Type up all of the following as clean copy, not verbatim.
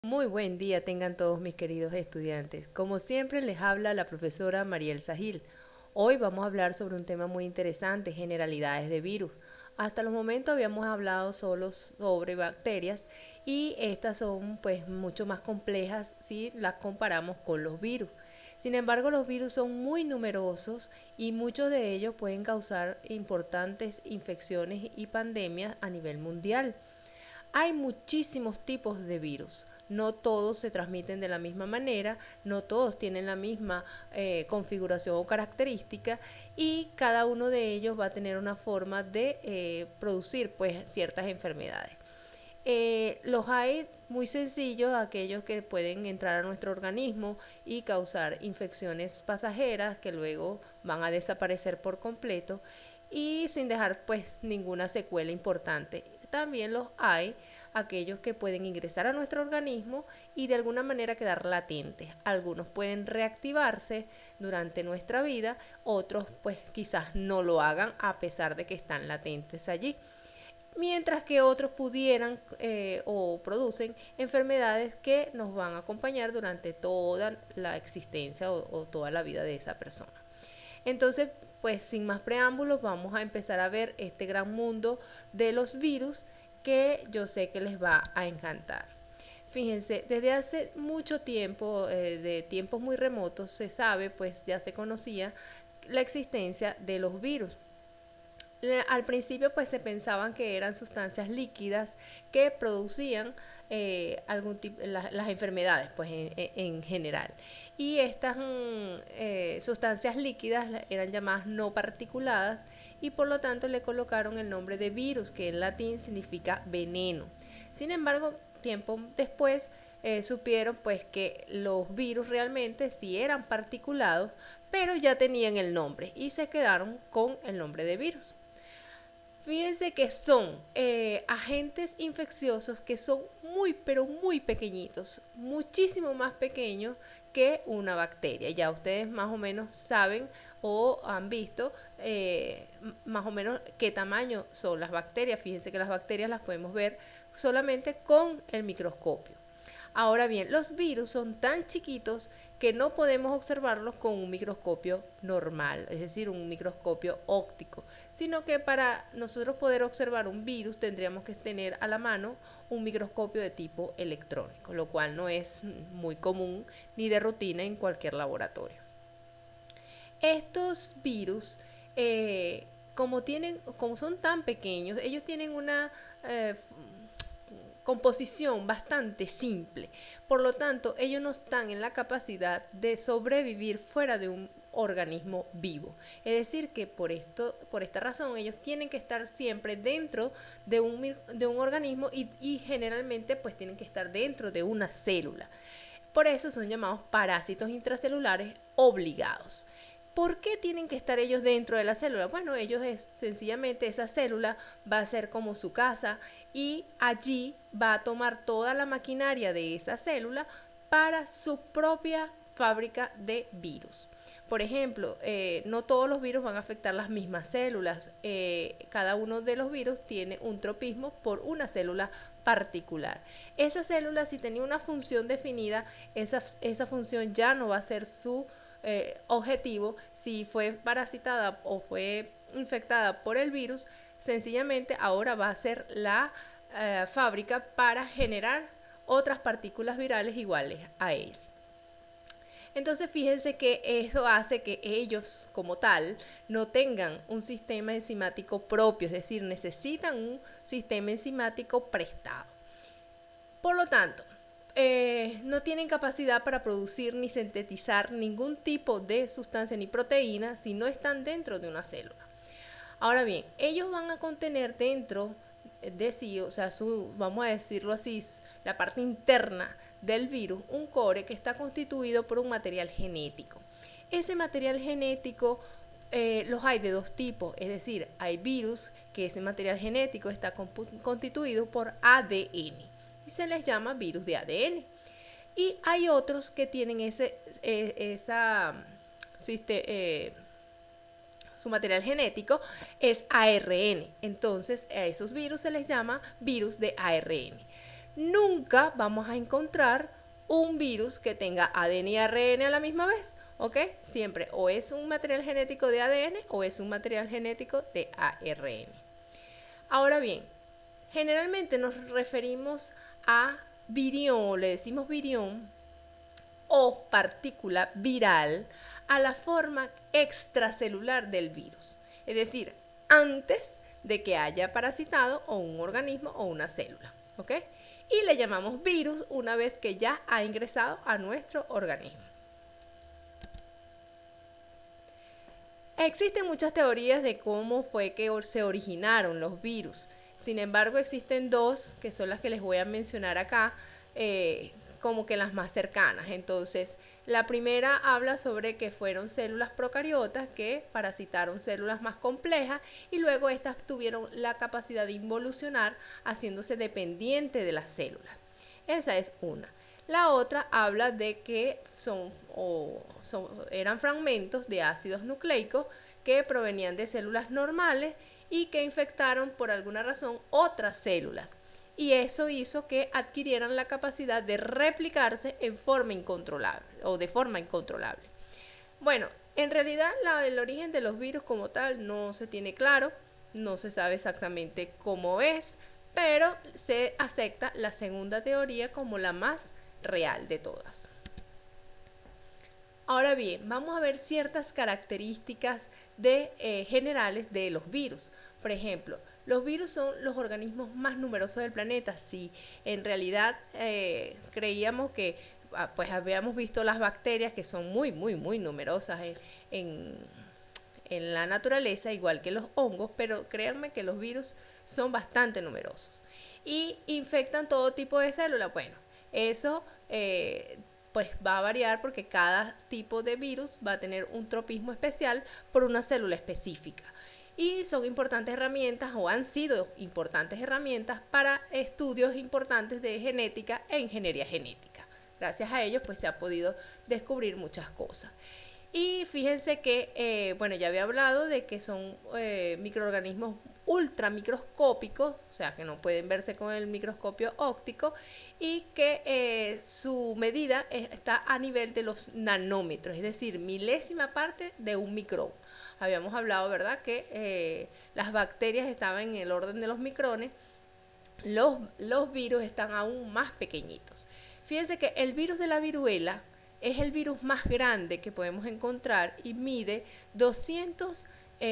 Muy buen día tengan todos mis queridos estudiantes. Como siempre les habla la profesora Mariel Sahil. Hoy vamos a hablar sobre un tema muy interesante, generalidades de virus. Hasta los momentos habíamos hablado solo sobre bacterias y estas son pues mucho más complejas si las comparamos con los virus. Sin embargo, los virus son muy numerosos y muchos de ellos pueden causar importantes infecciones y pandemias a nivel mundial. Hay muchísimos tipos de virus. No todos se transmiten de la misma manera, no todos tienen la misma configuración o característica y cada uno de ellos va a tener una forma de producir pues ciertas enfermedades. Los hay muy sencillos, aquellos que pueden entrar a nuestro organismo y causar infecciones pasajeras que luego van a desaparecer por completo y sin dejar pues ninguna secuela importante. También los hay aquellos que pueden ingresar a nuestro organismo y de alguna manera quedar latentes. Algunos pueden reactivarse durante nuestra vida, otros pues quizás no lo hagan a pesar de que están latentes allí, mientras que otros pudieran o producen enfermedades que nos van a acompañar durante toda la existencia o toda la vida de esa persona. Entonces, pues sin más preámbulos, vamos a empezar a ver este gran mundo de los virus que yo sé que les va a encantar. Fíjense, desde hace mucho tiempo, de tiempos muy remotos, se sabe, pues ya se conocía la existencia de los virus. Al principio pues se pensaban que eran sustancias líquidas que producían las enfermedades pues en general, y estas sustancias líquidas eran llamadas no particuladas y por lo tanto le colocaron el nombre de virus, que en latín significa veneno. Sin embargo, tiempo después supieron pues que los virus realmente sí eran particulados, pero ya tenían el nombre y se quedaron con el nombre de virus. Fíjense que son agentes infecciosos que son muy, pero muy pequeñitos, muchísimo más pequeños que una bacteria. Ya ustedes más o menos saben o han visto más o menos qué tamaño son las bacterias. Fíjense que las bacterias las podemos ver solamente con el microscopio. Ahora bien, los virus son tan chiquitos que no podemos observarlos con un microscopio normal, es decir, un microscopio óptico, sino que para nosotros poder observar un virus tendríamos que tener a la mano un microscopio de tipo electrónico, lo cual no es muy común ni de rutina en cualquier laboratorio. Estos virus, como son tan pequeños, ellos tienen una composición bastante simple. Por lo tanto, ellos no están en la capacidad de sobrevivir fuera de un organismo vivo. Es decir, que por esta razón, ellos tienen que estar siempre dentro de un organismo y generalmente pues tienen que estar dentro de una célula. Por eso son llamados parásitos intracelulares obligados. ¿Por qué tienen que estar ellos dentro de la célula? Bueno, sencillamente esa célula va a ser como su casa y allí va a tomar toda la maquinaria de esa célula para su propia fábrica de virus. Por ejemplo, no todos los virus van a afectar las mismas células. Cada uno de los virus tiene un tropismo por una célula particular. Esa célula, si tenía una función definida, esa función ya no va a ser su objetivo. Si fue parasitada o fue infectada por el virus, sencillamente ahora va a ser la fábrica para generar otras partículas virales iguales a él. Entonces fíjense que eso hace que ellos como tal no tengan un sistema enzimático propio, es decir, necesitan un sistema enzimático prestado. Por lo tanto, no tienen capacidad para producir ni sintetizar ningún tipo de sustancia ni proteína si no están dentro de una célula. Ahora bien, ellos van a contener dentro de sí, o sea, vamos a decirlo así, la parte interna del virus, un core que está constituido por un material genético. Ese material genético los hay de dos tipos, es decir, hay virus que ese material genético está constituido por ADN y se les llama virus de ADN. Y hay otros que tienen su material genético es ARN. Entonces a esos virus se les llama virus de ARN. nunca vamos a encontrar un virus que tenga ADN y ARN a la misma vez, ¿ok? Siempre o es un material genético de ADN o es un material genético de ARN. Ahora bien, generalmente nos referimos a virión, le decimos virión o partícula viral a la forma extracelular del virus, es decir, antes de que haya parasitado o un organismo o una célula, ¿ok? Y le llamamos virus una vez que ya ha ingresado a nuestro organismo. Existen muchas teorías de cómo fue que se originaron los virus. Sin embargo, existen dos que son las que les voy a mencionar acá, como que las más cercanas. Entonces, la primera habla sobre que fueron células procariotas que parasitaron células más complejas y luego estas tuvieron la capacidad de involucionar haciéndose dependiente de las células. Esa es una. La otra habla de que eran fragmentos de ácidos nucleicos que provenían de células normales y que infectaron por alguna razón otras células. Y eso hizo que adquirieran la capacidad de replicarse en forma incontrolable o de forma incontrolable. Bueno, en realidad el origen de los virus como tal no se tiene claro, no se sabe exactamente cómo es, pero se acepta la segunda teoría como la más real de todas. Ahora bien, vamos a ver ciertas características generales de los virus. Por ejemplo, los virus son los organismos más numerosos del planeta. Si en realidad creíamos que pues habíamos visto las bacterias que son muy numerosas en la naturaleza, igual que los hongos, pero créanme que los virus son bastante numerosos y infectan todo tipo de células. Bueno, eso pues va a variar porque cada tipo de virus va a tener un tropismo especial por una célula específica. Y son importantes herramientas o han sido importantes herramientas para estudios importantes de genética e ingeniería genética. Gracias a ellos pues se ha podido descubrir muchas cosas. Y fíjense que, bueno, ya había hablado de que son microorganismos ultramicroscópicos, o sea, que no pueden verse con el microscopio óptico y que su medida está a nivel de los nanómetros, es decir, milésima parte de un micrón. Habíamos hablado, ¿verdad?, que las bacterias estaban en el orden de los micrones, los virus están aún más pequeñitos. Fíjense que el virus de la viruela es el virus más grande que podemos encontrar y mide 200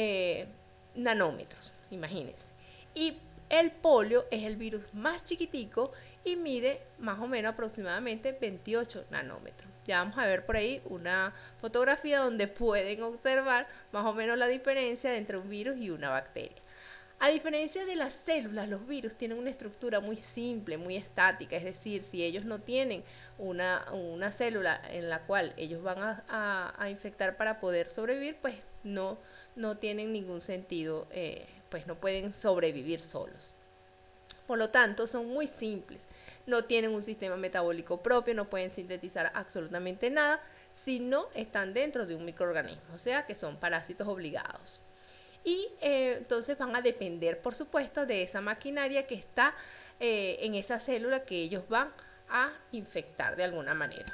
nanómetros, imagínense. Y el polio es el virus más chiquitico y mide más o menos aproximadamente 28 nanómetros. Ya vamos a ver por ahí una fotografía donde pueden observar más o menos la diferencia entre un virus y una bacteria. A diferencia de las células, los virus tienen una estructura muy simple, muy estática, es decir, si ellos no tienen una célula en la cual ellos van a infectar para poder sobrevivir, pues no tienen ningún sentido, pues no pueden sobrevivir solos. Por lo tanto, son muy simples, no tienen un sistema metabólico propio, no pueden sintetizar absolutamente nada si no están dentro de un microorganismo, o sea que son parásitos obligados. Y entonces van a depender, por supuesto, de esa maquinaria que está en esa célula que ellos van a infectar de alguna manera.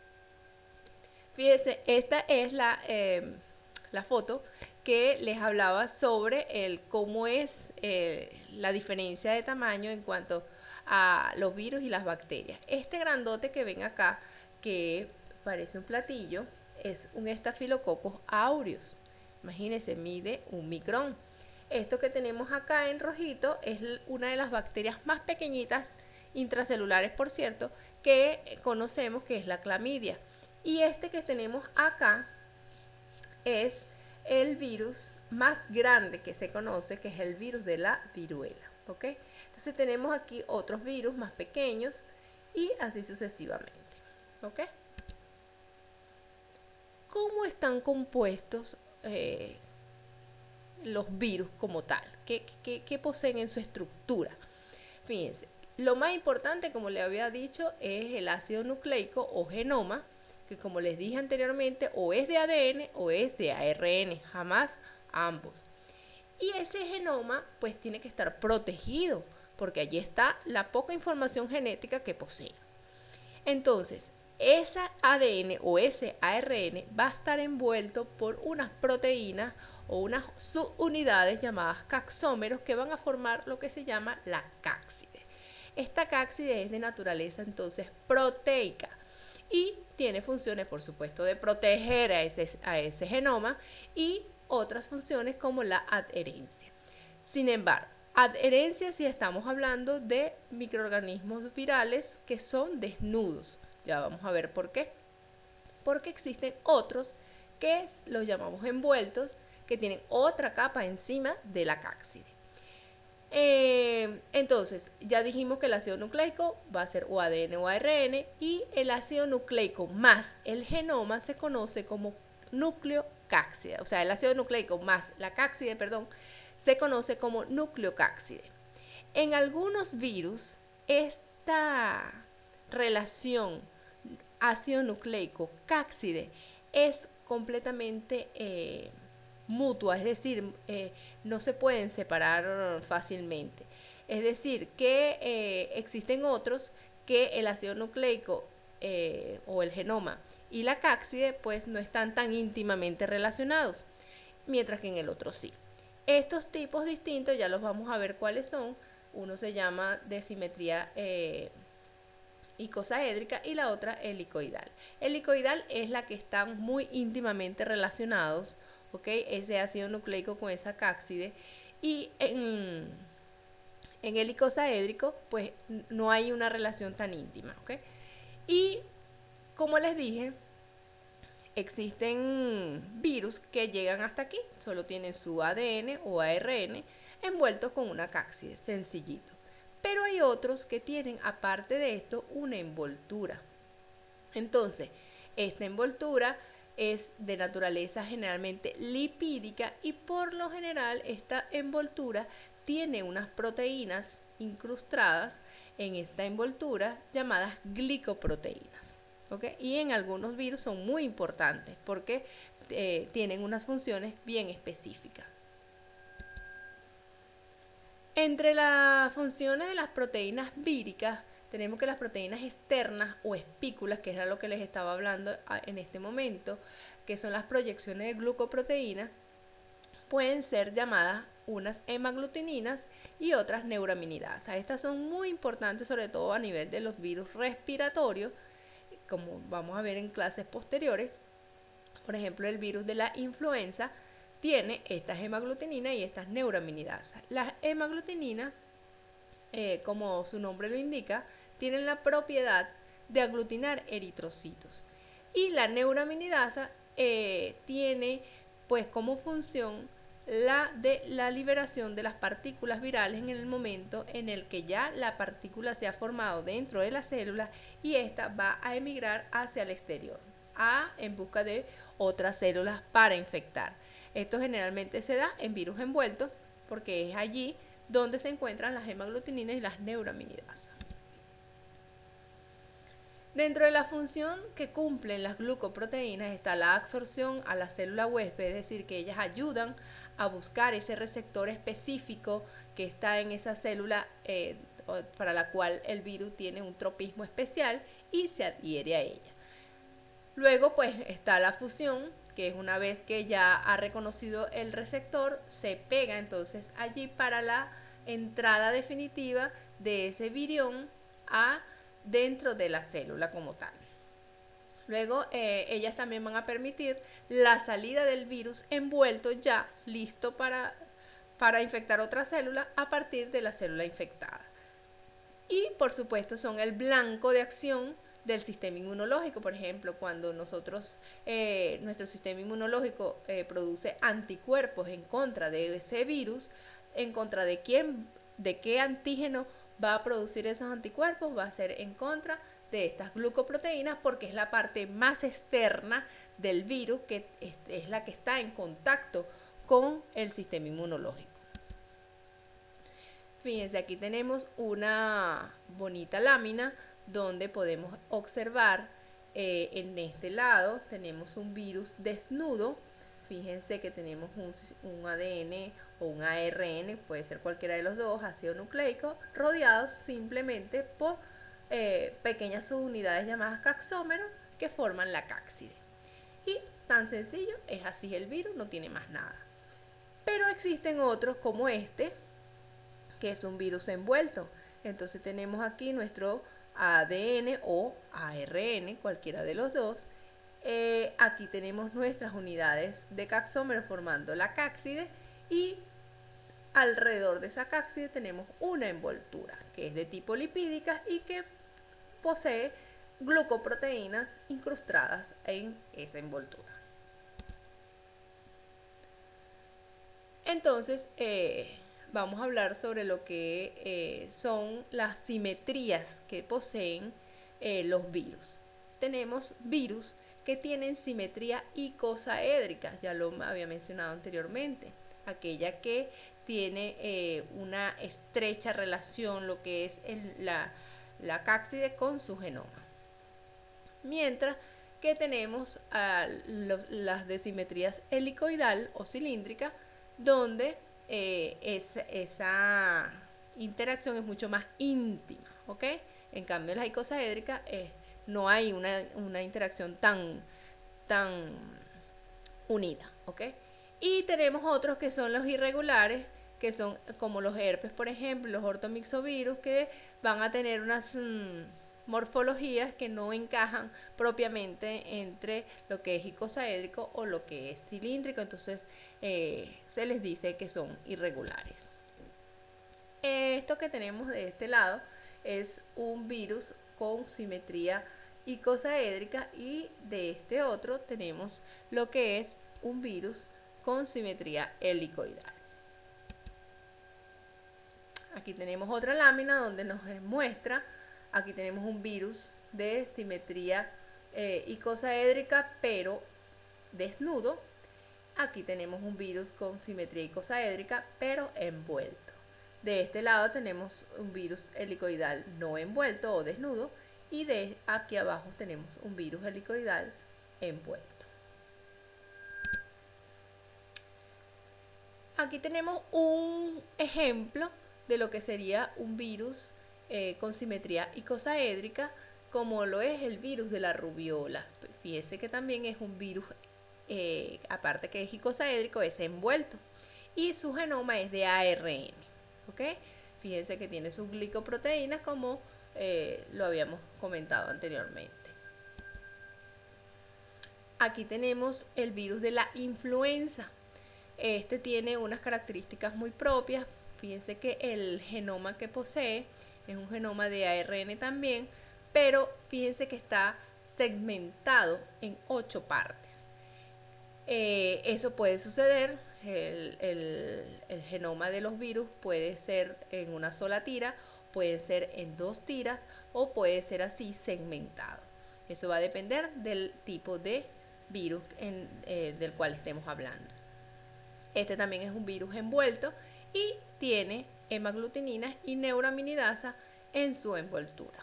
Fíjense, esta es la foto que les hablaba sobre cómo es la diferencia de tamaño en cuanto a los virus y las bacterias. Este grandote que ven acá, que parece un platillo, es un Staphylococcus aureus. Imagínense, mide un micrón. Esto que tenemos acá en rojito es una de las bacterias más pequeñitas, intracelulares por cierto, que conocemos, que es la clamidia. Y este que tenemos acá es el virus más grande que se conoce, que es el virus de la viruela, ¿ok? Entonces tenemos aquí otros virus más pequeños y así sucesivamente, ¿ok? ¿Cómo están compuestos los virus como tal? ¿Qué poseen en su estructura? Fíjense, lo más importante, como le había dicho, es el ácido nucleico o genoma, que como les dije anteriormente, o es de ADN o es de ARN, jamás ambos. Y ese genoma pues tiene que estar protegido porque allí está la poca información genética que posee. Entonces, ese ADN o ese ARN va a estar envuelto por unas proteínas o unas subunidades llamadas caxómeros que van a formar lo que se llama la cápside. Esta cápside es de naturaleza entonces proteica y tiene funciones, por supuesto, de proteger a ese genoma y otras funciones como la adherencia. Sin embargo, adherencia si estamos hablando de microorganismos virales que son desnudos. Ya vamos a ver por qué. Porque existen otros que los llamamos envueltos, que tienen otra capa encima de la cápside. Entonces, ya dijimos que el ácido nucleico va a ser o ADN o ARN y el ácido nucleico más el genoma se conoce como nucleocápside. O sea, el ácido nucleico más la cápside, perdón, se conoce como nucleocápside. En algunos virus, esta relación ácido nucleico cápside es completamente mutua, es decir, no se pueden separar fácilmente. Es decir, que existen otros que el ácido nucleico o el genoma y la cápside pues no están tan íntimamente relacionados, mientras que en el otro sí. Estos tipos distintos ya los vamos a ver cuáles son. Uno se llama de simetría icosaédrica y la otra helicoidal. Helicoidal es la que están muy íntimamente relacionados, ¿ok? Ese ácido nucleico con esa cápside. Y en el icosaédrico, pues no hay una relación tan íntima, ¿ok? Y como les dije, existen virus que llegan hasta aquí, solo tienen su ADN o ARN envueltos con una cápside, sencillito. Pero hay otros que tienen, aparte de esto, una envoltura. Entonces, esta envoltura es de naturaleza generalmente lipídica y por lo general esta envoltura tiene unas proteínas incrustadas en esta envoltura llamadas glicoproteínas. ¿Okay? Y en algunos virus son muy importantes porque tienen unas funciones bien específicas. Entre las funciones de las proteínas víricas tenemos que las proteínas externas o espículas, que era lo que les estaba hablando en este momento, que son las proyecciones de glucoproteínas, pueden ser llamadas unas hemaglutininas y otras neuraminidasas. Estas son muy importantes sobre todo a nivel de los virus respiratorios, como vamos a ver en clases posteriores. Por ejemplo, el virus de la influenza tiene estas hemaglutininas y estas neuraminidasas. Las hemaglutininas, como su nombre lo indica, tienen la propiedad de aglutinar eritrocitos. Y la neuraminidasa tiene pues como función la de la liberación de las partículas virales en el momento en el que ya la partícula se ha formado dentro de la célula y esta va a emigrar hacia el exterior, en busca de otras células para infectar. Esto generalmente se da en virus envueltos porque es allí donde se encuentran las hemaglutininas y las neuraminidasas. Dentro de la función que cumplen las glucoproteínas está la absorción a la célula huésped, es decir, que ellas ayudan a buscar ese receptor específico que está en esa célula para la cual el virus tiene un tropismo especial y se adhiere a ella. Luego pues está la fusión, que es una vez que ya ha reconocido el receptor, se pega entonces allí para la entrada definitiva de ese virión dentro de la célula como tal. Luego ellas también van a permitir la salida del virus envuelto ya listo para infectar otra célula a partir de la célula infectada. Y por supuesto son el blanco de acción del sistema inmunológico. Por ejemplo, cuando nuestro sistema inmunológico produce anticuerpos en contra de ese virus, en contra de qué antígeno va a producir esos anticuerpos, va a ser en contra de estas glucoproteínas porque es la parte más externa del virus que es la que está en contacto con el sistema inmunológico. Fíjense, aquí tenemos una bonita lámina donde podemos observar en este lado tenemos un virus desnudo fíjense que tenemos un ADN o un ARN, puede ser cualquiera de los dos, ácido nucleico, rodeados simplemente por pequeñas subunidades llamadas caxómeros que forman la cápside. Y tan sencillo, es así el virus, no tiene más nada. Pero existen otros como este, que es un virus envuelto. Entonces tenemos aquí nuestro ADN o ARN, cualquiera de los dos. Aquí tenemos nuestras unidades de caxómero formando la cápside y alrededor de esa cápside tenemos una envoltura que es de tipo lipídica y que posee glucoproteínas incrustadas en esa envoltura. Entonces, vamos a hablar sobre lo que son las simetrías que poseen los virus. Tenemos virus que tienen simetría icosaédrica, ya lo había mencionado anteriormente, aquella que tiene una estrecha relación, lo que es la cápside con su genoma. Mientras que tenemos las de simetrías helicoidal o cilíndrica, donde esa interacción es mucho más íntima, ¿ok? En cambio, en la icosaédrica no hay una interacción tan unida, ¿ok? Y tenemos otros que son los irregulares, que son como los herpes, por ejemplo, los ortomixovirus, que van a tener unas morfologías que no encajan propiamente entre lo que es icosaédrico o lo que es cilíndrico, entonces se les dice que son irregulares. Esto que tenemos de este lado es un virus con simetría icosaédrica y de este otro tenemos lo que es un virus con simetría helicoidal. Aquí tenemos otra lámina donde nos muestra, aquí tenemos un virus de simetría icosaédrica pero desnudo. Aquí tenemos un virus con simetría icosaédrica pero envuelto. De este lado tenemos un virus helicoidal no envuelto o desnudo y de aquí abajo tenemos un virus helicoidal envuelto. Aquí tenemos un ejemplo de lo que sería un virus con simetría icosaédrica, como lo es el virus de la rubiola. Fíjense que también es un virus, aparte que es icosaédrico, es envuelto. Y su genoma es de ARN. ¿Ok? Fíjense que tiene sus glicoproteínas como lo habíamos comentado anteriormente. Aquí tenemos el virus de la influenza. Este tiene unas características muy propias. Fíjense que el genoma que posee es un genoma de ARN también, pero fíjense que está segmentado en 8 partes. Eso puede suceder, el genoma de los virus puede ser en una sola tira, puede ser en 2 tiras o puede ser así segmentado. Eso va a depender del tipo de virus del cual estemos hablando. Este también es un virus envuelto y tiene hemaglutininas y neuraminidasa en su envoltura.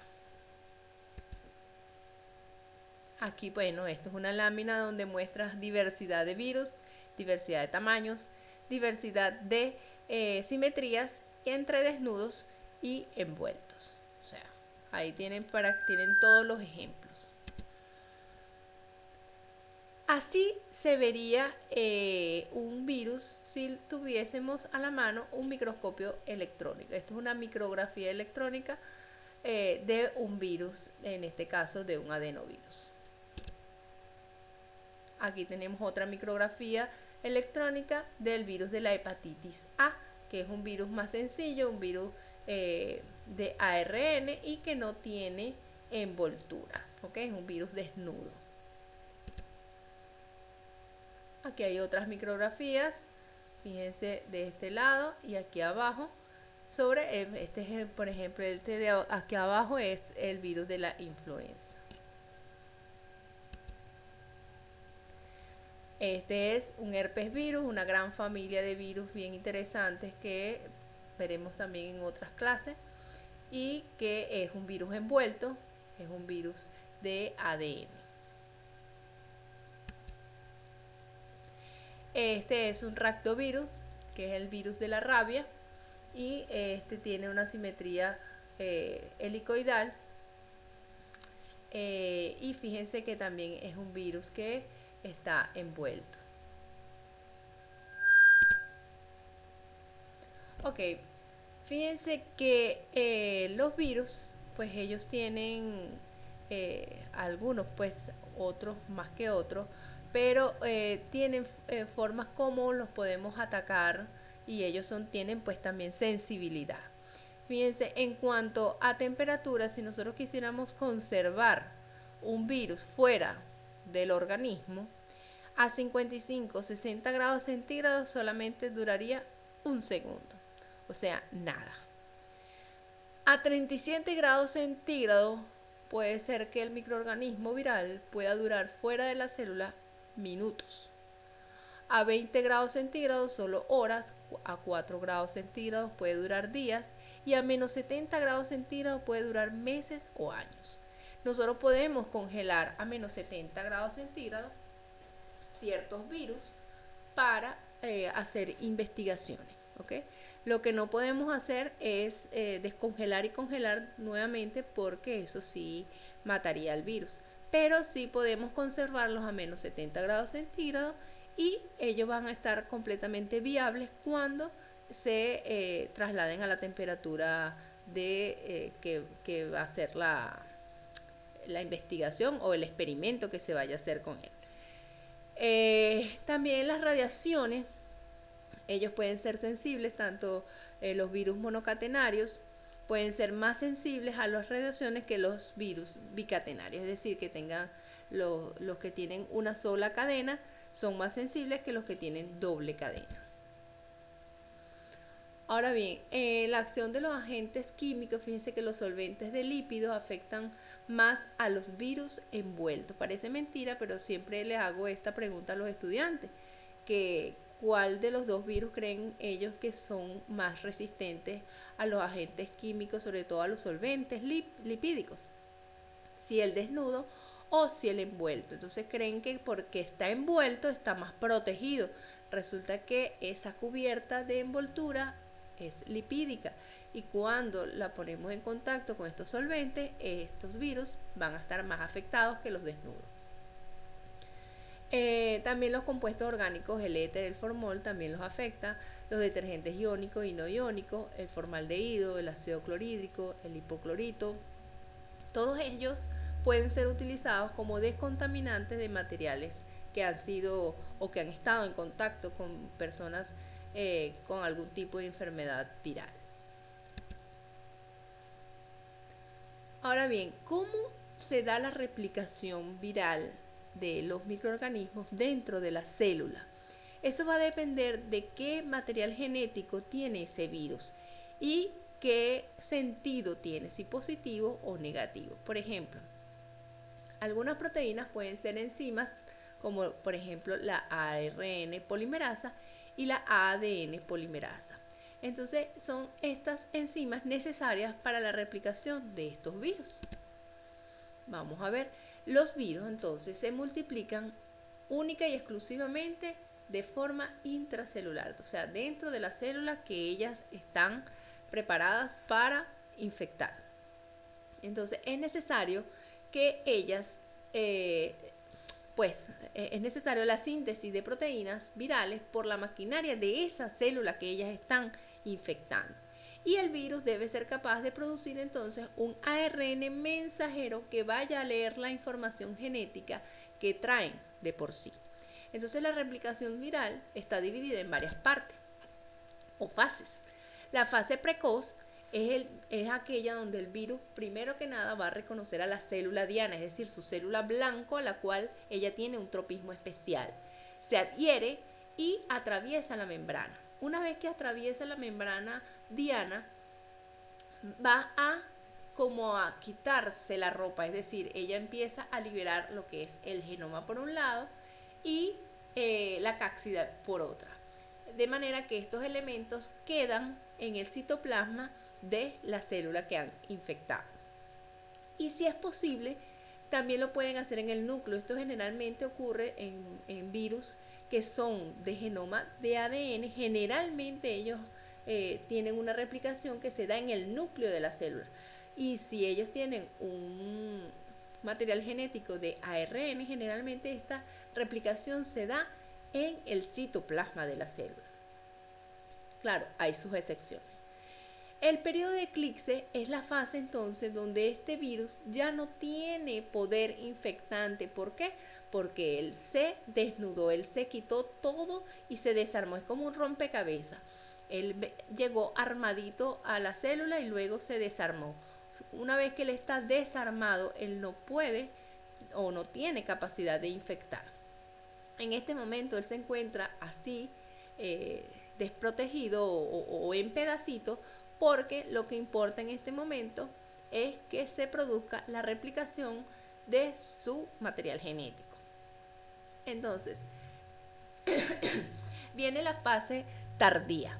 Aquí, bueno, esto es una lámina donde muestras diversidad de virus, diversidad de tamaños, diversidad de simetrías entre desnudos y envueltos. O sea, ahí tienen todos los ejemplos. Así se vería un virus si tuviésemos a la mano un microscopio electrónico. Esto es una micrografía electrónica de un virus, en este caso de un adenovirus. Aquí tenemos otra micrografía electrónica del virus de la hepatitis A, que es un virus más sencillo, un virus de ARN y que no tiene envoltura, ¿ok? Es un virus desnudo. Aquí hay otras micrografías, fíjense de este lado y aquí abajo, sobre por ejemplo, este de aquí abajo es el virus de la influenza. Este es un herpes virus, una gran familia de virus bien interesantes que veremos también en otras clases y que es un virus envuelto, es un virus de ADN. Este es un rhabdovirus, que es el virus de la rabia, y este tiene una simetría helicoidal. Y fíjense que también es un virus que está envuelto. Ok, fíjense que los virus, pues ellos tienen algunos, pues otros más que otros, pero tienen formas como los podemos atacar, y ellos tienen pues también sensibilidad. Fíjense, en cuanto a temperatura, si nosotros quisiéramos conservar un virus fuera del organismo, a 55, 60 grados centígrados solamente duraría un segundo, o sea, nada. A 37 grados centígrados puede ser que el microorganismo viral pueda durar fuera de la célula minutos. A 20 grados centígrados solo horas, a 4 grados centígrados puede durar días, y a menos 70 grados centígrados puede durar meses o años. Nosotros podemos congelar a menos 70 grados centígrados ciertos virus para hacer investigaciones, ¿ok? Lo que no podemos hacer es descongelar y congelar nuevamente, porque eso sí mataría al virus. Pero sí podemos conservarlos a menos 70 grados centígrados, y ellos van a estar completamente viables cuando se trasladen a la temperatura que va a ser la investigación o el experimento que se vaya a hacer con él. También las radiaciones, ellos pueden ser sensibles, tanto los virus monocatenarios pueden ser más sensibles a las radiaciones que los virus bicatenarios, es decir, que tengan los que tienen una sola cadena son más sensibles que los que tienen doble cadena. Ahora bien, la acción de los agentes químicos, fíjense que los solventes de lípidos afectan más a los virus envueltos. Parece mentira, pero siempre les hago esta pregunta a los estudiantes, que ¿cuál de los dos virus creen ellos que son más resistentes a los agentes químicos, sobre todo a los solventes lipídicos? Si el desnudo o si el envuelto. Entonces creen que porque está envuelto está más protegido. Resulta que esa cubierta de envoltura es lipídica, y cuando la ponemos en contacto con estos solventes, estos virus van a estar más afectados que los desnudos. También los compuestos orgánicos, el éter, el formol, también los afecta. Los detergentes iónicos y no iónicos, el formaldehído, el ácido clorhídrico, el hipoclorito, todos ellos pueden ser utilizados como descontaminantes de materiales que han sido o que han estado en contacto con personas con algún tipo de enfermedad viral. Ahora bien, ¿cómo se da la replicación viral de los microorganismos dentro de la célula? Eso va a depender de qué material genético tiene ese virus y qué sentido tiene, si positivo o negativo. Por ejemplo, algunas proteínas pueden ser enzimas, como por ejemplo la ARN polimerasa y la ADN polimerasa. Entonces son estas enzimas necesarias para la replicación de estos virus. Vamos a ver, los virus entonces se multiplican única y exclusivamente de forma intracelular, o sea, dentro de la célula que ellas están preparadas para infectar. Entonces es necesario que ellas, es necesario la síntesis de proteínas virales por la maquinaria de esa célula que ellas están infectando. Y el virus debe ser capaz de producir entonces un ARN mensajero que vaya a leer la información genética que traen de por sí. Entonces la replicación viral está dividida en varias partes o fases. La fase precoz es aquella donde el virus primero que nada va a reconocer a la célula diana, es decir, su célula blanco, a la cual ella tiene un tropismo especial. Se adhiere y atraviesa la membrana. Una vez que atraviesa la membrana diana, va como a quitarse la ropa, es decir, ella empieza a liberar lo que es el genoma por un lado y la cápsida por otra. De manera que estos elementos quedan en el citoplasma de la célula que han infectado. Y si es posible, También lo pueden hacer en el núcleo. Esto generalmente ocurre en virus que son de genoma de ADN. Generalmente ellos tienen una replicación que se da en el núcleo de la célula. Y si ellos tienen un material genético de ARN, generalmente esta replicación se da en el citoplasma de la célula. Claro, hay sus excepciones. El periodo de eclipse es la fase entonces donde este virus ya no tiene poder infectante. ¿Por qué? Porque él se desnudó, él se quitó todo y se desarmó. Es como un rompecabezas. Él llegó armadito a la célula y luego se desarmó. Una vez que él está desarmado, él no puede o no tiene capacidad de infectar. En este momento él se encuentra así, desprotegido o en pedacitos, porque lo que importa en este momento es que se produzca la replicación de su material genético. Entonces, viene la fase tardía.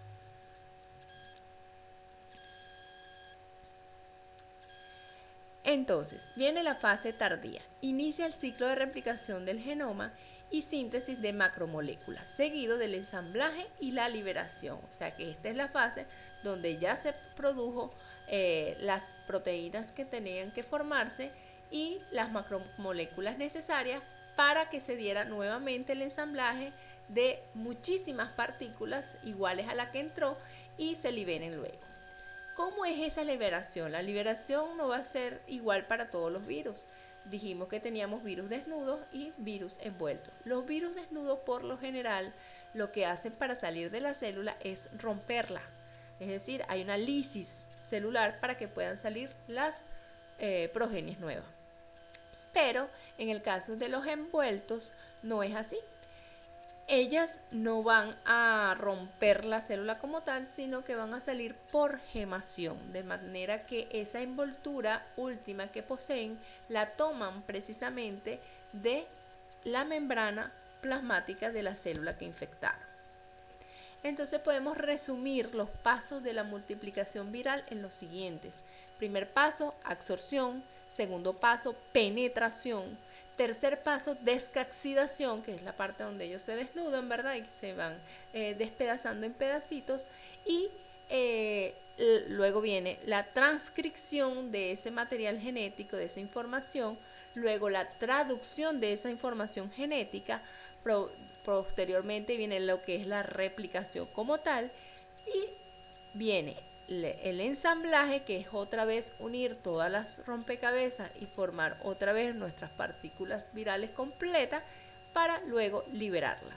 Entonces, viene la fase tardía. Inicia el ciclo de replicación del genoma y síntesis de macromoléculas, seguido del ensamblaje y la liberación. O sea que esta es la fase donde ya se produjo las proteínas que tenían que formarse y las macromoléculas necesarias para que se diera nuevamente el ensamblaje de muchísimas partículas iguales a la que entró y se liberen luego. ¿Cómo es esa liberación? La liberación no va a ser igual para todos los virus. Dijimos que teníamos virus desnudos y virus envueltos. Los virus desnudos, por lo general, lo que hacen para salir de la célula es romperla. Es decir, hay una lisis celular para que puedan salir las progenies nuevas. Pero en el caso de los envueltos no es así. Ellas no van a romper la célula como tal, sino que van a salir por gemación, de manera que esa envoltura última que poseen la toman precisamente de la membrana plasmática de la célula que infectaron. Entonces podemos resumir los pasos de la multiplicación viral en los siguientes. Primer paso, absorción. Segundo paso, penetración. Tercer paso, descapsidación, que es la parte donde ellos se desnudan, ¿verdad? Y se van despedazando en pedacitos. Y luego viene la transcripción de ese material genético, de esa información. Luego la traducción de esa información genética. Posteriormente viene lo que es la replicación como tal. Y viene el ensamblaje, que es otra vez unir todas las rompecabezas y formar otra vez nuestras partículas virales completas para luego liberarlas.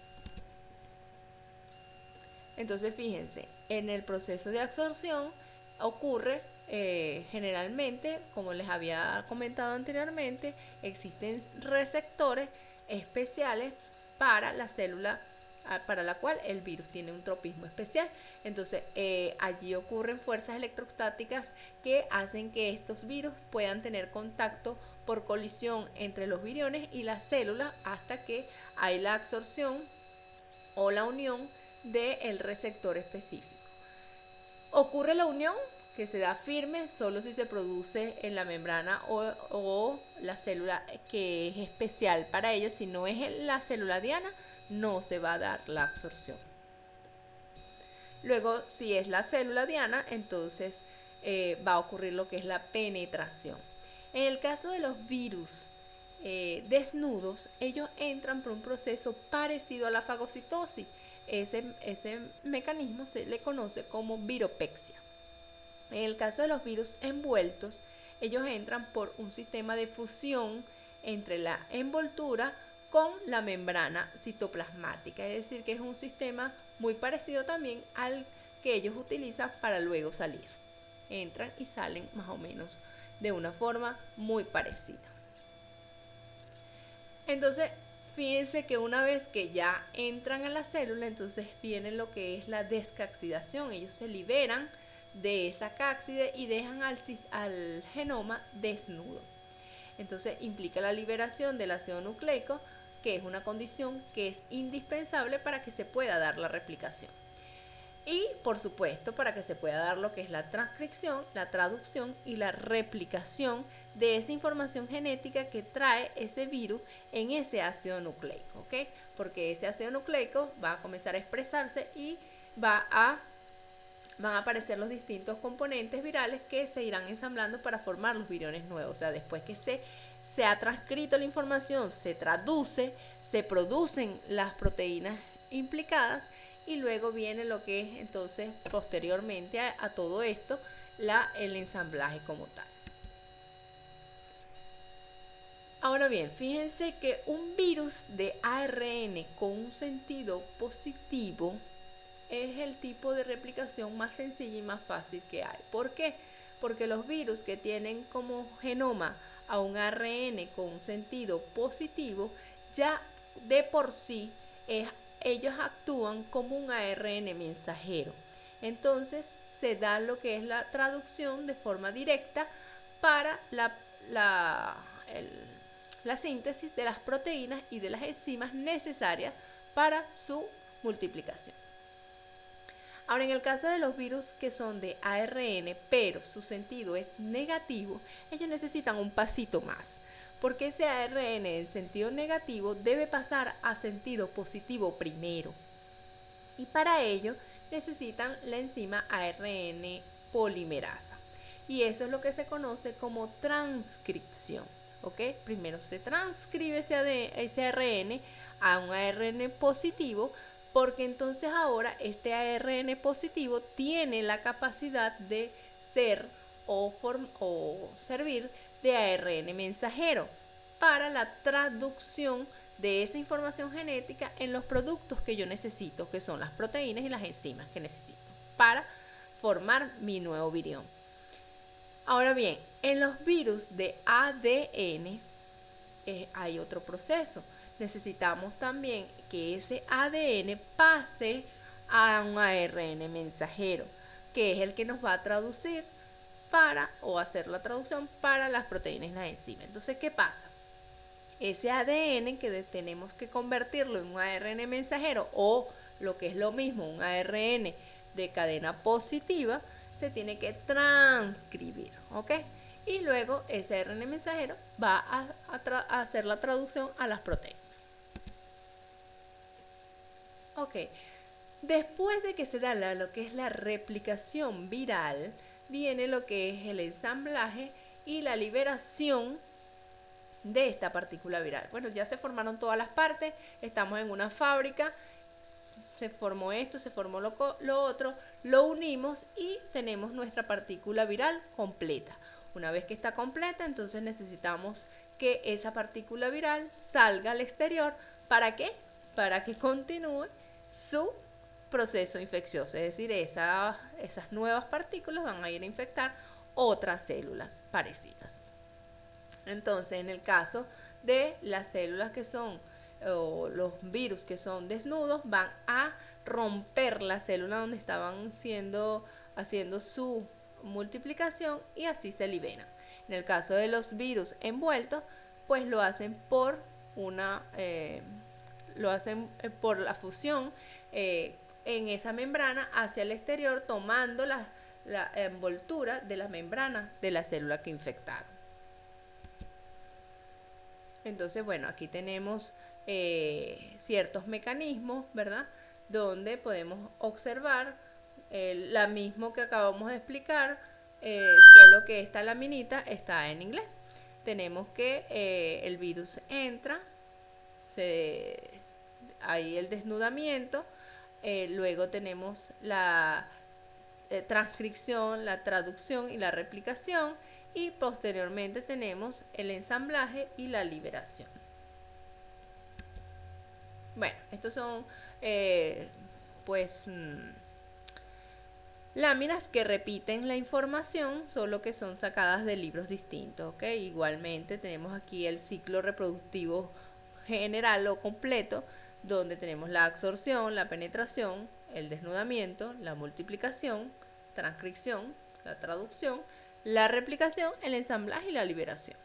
Entonces fíjense, en el proceso de absorción ocurre generalmente, como les había comentado anteriormente, existen receptores especiales para la célula para la cual el virus tiene un tropismo especial. Entonces allí ocurren fuerzas electrostáticas que hacen que estos virus puedan tener contacto por colisión entre los viriones y las células hasta que hay la absorción o la unión del receptor específico. Ocurre la unión, que se da firme solo si se produce en la membrana o la célula que es especial para ella. Si no es la célula diana, no se va a dar la absorción. Luego, si es la célula diana, entonces va a ocurrir lo que es la penetración. En el caso de los virus desnudos, ellos entran por un proceso parecido a la fagocitosis. Ese mecanismo se le conoce como viropexia. En el caso de los virus envueltos, ellos entran por un sistema de fusión entre la envoltura con la membrana citoplasmática, es decir, que es un sistema muy parecido también al que ellos utilizan para luego salir. Entran y salen más o menos de una forma muy parecida. Entonces, fíjense que una vez que ya entran a la célula, entonces viene lo que es la descapsidación. Ellos se liberan de esa cápside y dejan al genoma desnudo. Entonces implica la liberación del ácido nucleico, que es una condición que es indispensable para que se pueda dar la replicación. Y por supuesto, para que se pueda dar lo que es la transcripción, la traducción y la replicación de esa información genética que trae ese virus en ese ácido nucleico, ¿ok? Porque ese ácido nucleico va a comenzar a expresarse y van a aparecer los distintos componentes virales que se irán ensamblando para formar los viriones nuevos. O sea, después que se ha transcrito la información, se traduce, se producen las proteínas implicadas y luego viene lo que es entonces posteriormente a todo esto el ensamblaje como tal. Ahora bien, fíjense que un virus de ARN con un sentido positivo es el tipo de replicación más sencilla y más fácil que hay. ¿Por qué? Porque los virus que tienen como genoma a un ARN con un sentido positivo, ya de por sí ellos actúan como un ARN mensajero. Entonces se da lo que es la traducción de forma directa para la síntesis de las proteínas y de las enzimas necesarias para su multiplicación. Ahora, en el caso de los virus que son de ARN, pero su sentido es negativo, ellos necesitan un pasito más, porque ese ARN en sentido negativo debe pasar a sentido positivo primero. Y para ello necesitan la enzima ARN polimerasa. Y eso es lo que se conoce como transcripción. ¿Ok? Primero se transcribe ese ARN a un ARN positivo, porque entonces ahora este ARN positivo tiene la capacidad de ser o servir de ARN mensajero para la traducción de esa información genética en los productos que yo necesito, que son las proteínas y las enzimas que necesito para formar mi nuevo virión. Ahora bien, en los virus de ADN hay otro proceso. Necesitamos también que ese ADN pase a un ARN mensajero, que es el que nos va a traducir o hacer la traducción para las proteínas y las enzimas. Entonces, ¿qué pasa? Ese ADN que tenemos que convertirlo en un ARN mensajero o lo que es lo mismo, un ARN de cadena positiva, se tiene que transcribir, ¿ok? Y luego ese ARN mensajero va a hacer la traducción a las proteínas. Ok, después de que se da lo que es la replicación viral, viene lo que es el ensamblaje y la liberación de esta partícula viral. Bueno, ya se formaron todas las partes, estamos en una fábrica, se formó esto, se formó lo otro, lo unimos y tenemos nuestra partícula viral completa. Una vez que está completa, entonces necesitamos que esa partícula viral salga al exterior. ¿Para qué? Para que continúe su proceso infeccioso, es decir, esas nuevas partículas van a ir a infectar otras células parecidas. Entonces, en el caso de las células que son, o los virus que son desnudos, van a romper la célula donde estaban haciendo su multiplicación y así se liberan. En el caso de los virus envueltos, pues lo hacen por por la fusión en esa membrana hacia el exterior, tomando la envoltura de la membrana de la célula que infectaron. Entonces, bueno, aquí tenemos ciertos mecanismos, ¿verdad? Donde podemos observar la misma que acabamos de explicar, solo que esta laminita está en inglés. Tenemos que el virus entra, hay el desnudamiento, luego tenemos la transcripción, la traducción y la replicación, y posteriormente tenemos el ensamblaje y la liberación. Bueno, estos son láminas que repiten la información, solo que son sacadas de libros distintos, ¿ok? Igualmente tenemos aquí el ciclo reproductivo general o completo, donde tenemos la absorción, la penetración, el desnudamiento, la multiplicación, transcripción, la traducción, la replicación, el ensamblaje y la liberación.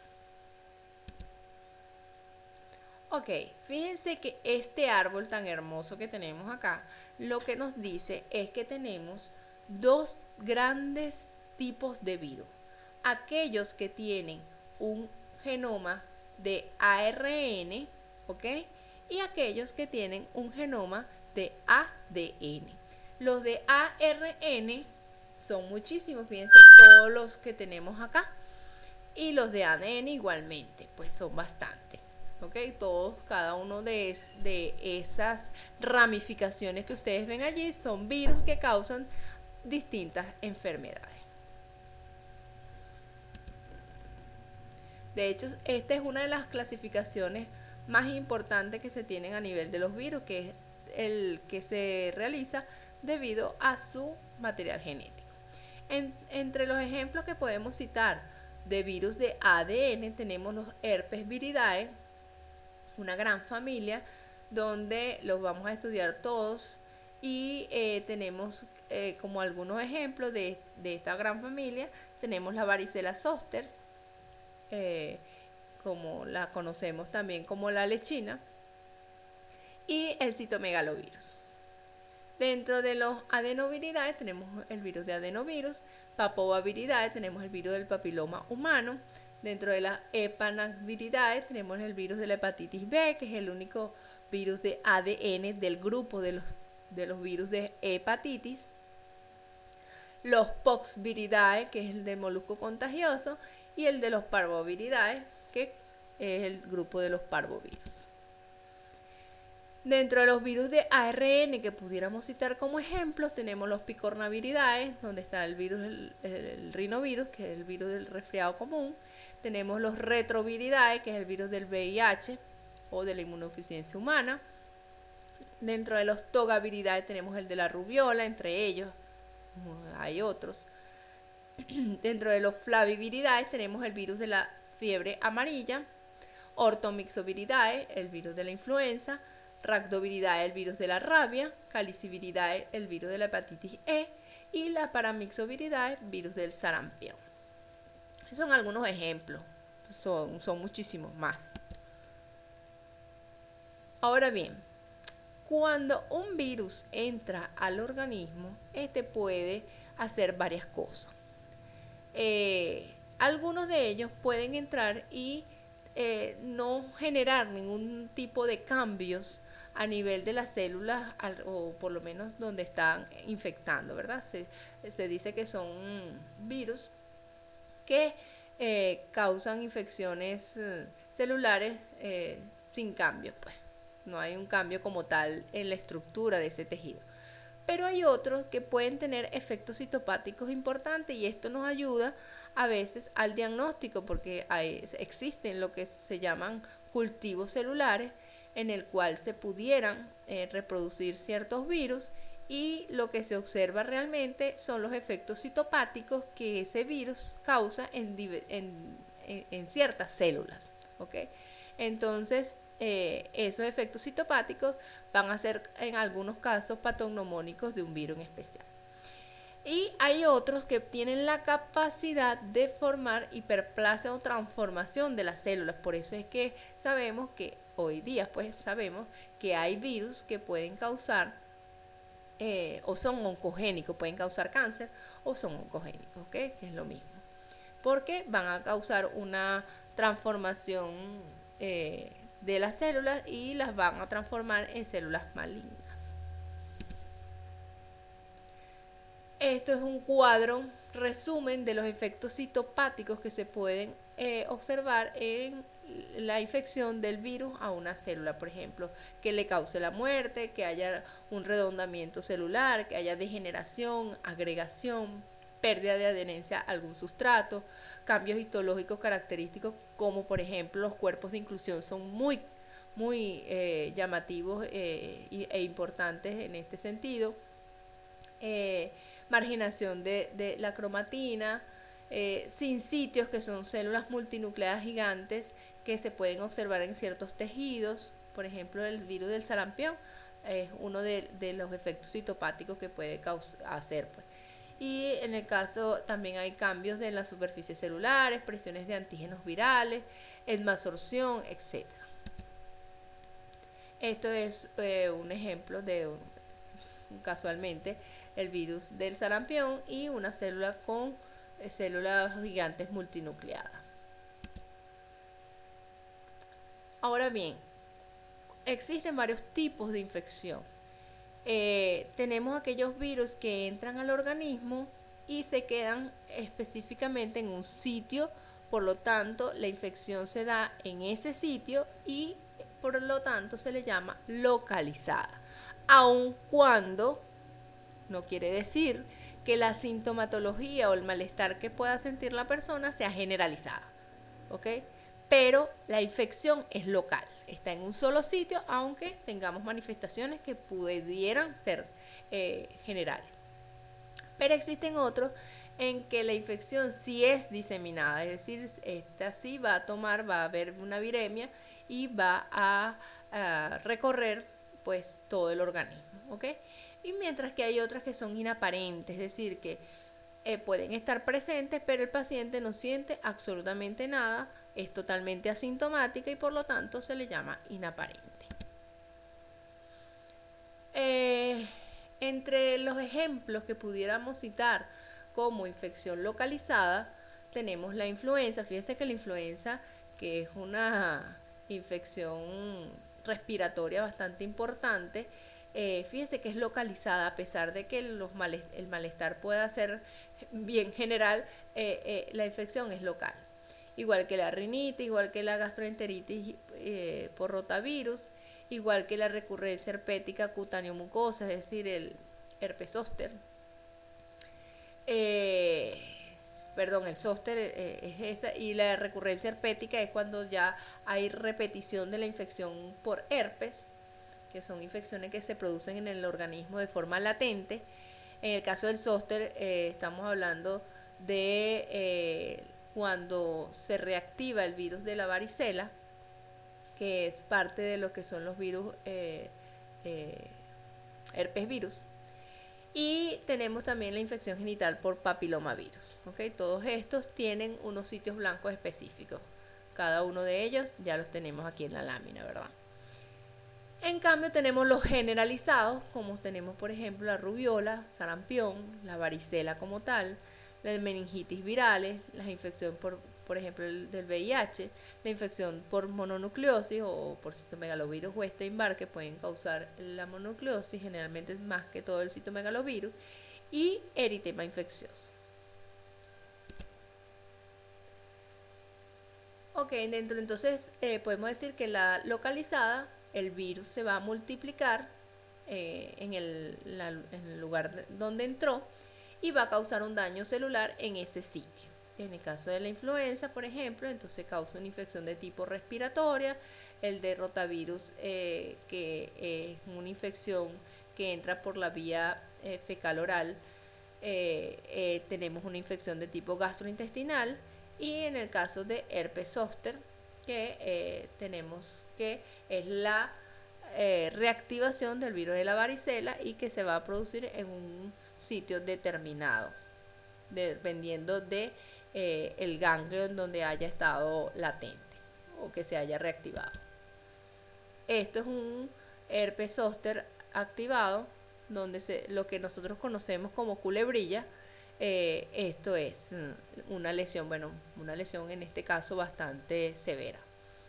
Ok, fíjense que este árbol tan hermoso que tenemos acá, lo que nos dice es que tenemos dos grandes tipos de virus. Aquellos que tienen un genoma de ARN, ¿ok? Y aquellos que tienen un genoma de ADN. Los de ARN son muchísimos, fíjense todos los que tenemos acá. Y los de ADN igualmente, pues son bastantes. ¿Ok? Todos, cada uno de esas ramificaciones que ustedes ven allí son virus que causan distintas enfermedades. De hecho, esta es una de las clasificaciones más importantes que se tienen a nivel de los virus, que es el que se realiza debido a su material genético. Entre los ejemplos que podemos citar de virus de ADN tenemos los herpes viridae, una gran familia donde los vamos a estudiar todos y tenemos como algunos ejemplos de esta gran familia. Tenemos la varicela zoster, como la conocemos también como la lechina, y el citomegalovirus. Dentro de los adenoviridae tenemos el virus de adenovirus, papoviridae tenemos el virus del papiloma humano. Dentro de las hepanaviridae tenemos el virus de la hepatitis B, que es el único virus de ADN del grupo de los virus de hepatitis. Los poxviridae, que es el del molusco contagioso, y el de los parvoviridae, que es el grupo de los parvovirus. Dentro de los virus de ARN que pudiéramos citar como ejemplos, tenemos los picornaviridae, donde está el virus, el rinovirus, que es el virus del resfriado común. Tenemos los retroviridae, que es el virus del VIH o de la inmunodeficiencia humana. Dentro de los togaviridae tenemos el de la rubiola, entre ellos hay otros. Dentro de los flaviviridae tenemos el virus de la fiebre amarilla. Ortomyxoviridae, el virus de la influenza. Rhabdoviridae, el virus de la rabia. Caliciviridae, el virus de la hepatitis E. Y la Paramyxoviridae, virus del sarampión. Son algunos ejemplos, son muchísimos más. Ahora bien, cuando un virus entra al organismo, este puede hacer varias cosas. Algunos de ellos pueden entrar y no generar ningún tipo de cambios a nivel de las células, o por lo menos donde están infectando, ¿verdad? Se dice que son virus que causan infecciones celulares sin cambios, pues. No hay un cambio como tal en la estructura de ese tejido. Pero hay otros que pueden tener efectos citopáticos importantes y esto nos ayuda a veces al diagnóstico, porque existen lo que se llaman cultivos celulares en el cual se pudieran reproducir ciertos virus, y lo que se observa realmente son los efectos citopáticos que ese virus causa en ciertas células, ¿ok? Entonces, esos efectos citopáticos van a ser en algunos casos patognomónicos de un virus en especial. Y hay otros que tienen la capacidad de formar hiperplasia o transformación de las células. Por eso es que sabemos que hoy día, pues sabemos que hay virus que pueden causar o son oncogénicos, pueden causar cáncer o son oncogénicos, ¿ok? Que es lo mismo. Porque van a causar una transformación de las células y las van a transformar en células malignas. Esto es un cuadro resumen de los efectos citopáticos que se pueden observar en la infección del virus a una célula, por ejemplo, que le cause la muerte, que haya un redondamiento celular, que haya degeneración, agregación, pérdida de adherencia a algún sustrato, cambios histológicos característicos, como por ejemplo los cuerpos de inclusión son muy llamativos e importantes en este sentido. Marginación de la cromatina, sincitios, que son células multinucleadas gigantes que se pueden observar en ciertos tejidos. Por ejemplo, el virus del sarampión es uno de los efectos citopáticos que puede hacer, pues. Y en el caso también hay cambios de la superficie celular, expresiones de antígenos virales, hemadsorción, etc. Esto es un ejemplo de casualmente el virus del sarampión y una célula con células gigantes multinucleadas. Ahora bien, existen varios tipos de infección. Tenemos aquellos virus que entran al organismo y se quedan específicamente en un sitio, por lo tanto la infección se da en ese sitio y por lo tanto se le llama localizada, aun cuando no quiere decir que la sintomatología o el malestar que pueda sentir la persona sea generalizada, ¿ok? Pero la infección es local, está en un solo sitio, aunque tengamos manifestaciones que pudieran ser generales. Pero existen otros en que la infección sí es diseminada, es decir, esta sí va a haber una viremia y va a recorrer pues todo el organismo, ¿ok? Y mientras que hay otras que son inaparentes, es decir, que pueden estar presentes, pero el paciente no siente absolutamente nada, es totalmente asintomática y por lo tanto se le llama inaparente. Entre los ejemplos que pudiéramos citar como infección localizada, tenemos la influenza. Fíjense que la influenza, que es una infección respiratoria bastante importante, fíjense que es localizada, a pesar de que el malestar pueda ser bien general, la infección es local. Igual que la rinitis, igual que la gastroenteritis por rotavirus, igual que la recurrencia herpética cutáneo-mucosa, es decir, el herpes zóster. El zóster es esa, y la recurrencia herpética es cuando ya hay repetición de la infección por herpes, que son infecciones que se producen en el organismo de forma latente. En el caso del zóster, estamos hablando de cuando se reactiva el virus de la varicela, que es parte de lo que son los virus herpes virus. Y tenemos también la infección genital por papilomavirus, ¿okay? Todos estos tienen unos sitios blancos específicos. Cada uno de ellos ya los tenemos aquí en la lámina, ¿verdad? En cambio tenemos los generalizados, como tenemos por ejemplo la rubiola, sarampión, la varicela como tal, la meningitis virales, las infecciones por ejemplo del VIH, la infección por mononucleosis o por citomegalovirus o Epstein-Barr, que pueden causar la mononucleosis, generalmente es más que todo el citomegalovirus, y eritema infeccioso. Ok, entonces podemos decir que la localizada, el virus se va a multiplicar en el lugar donde entró y va a causar un daño celular en ese sitio. En el caso de la influenza, por ejemplo, entonces causa una infección de tipo respiratoria, el de rotavirus, que es una infección que entra por la vía fecal oral, tenemos una infección de tipo gastrointestinal, y en el caso de herpes zóster, que tenemos que es la reactivación del virus de la varicela y que se va a producir en un sitio determinado, dependiendo de el ganglio en donde haya estado latente o que se haya reactivado. Esto es un herpes zóster activado, donde lo que nosotros conocemos como culebrilla. Esto es una lesión, una lesión en este caso bastante severa.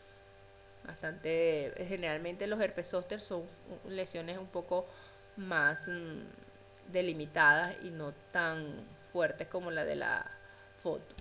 Generalmente los herpes zóster son lesiones un poco más delimitadas y no tan fuertes como la de la foto.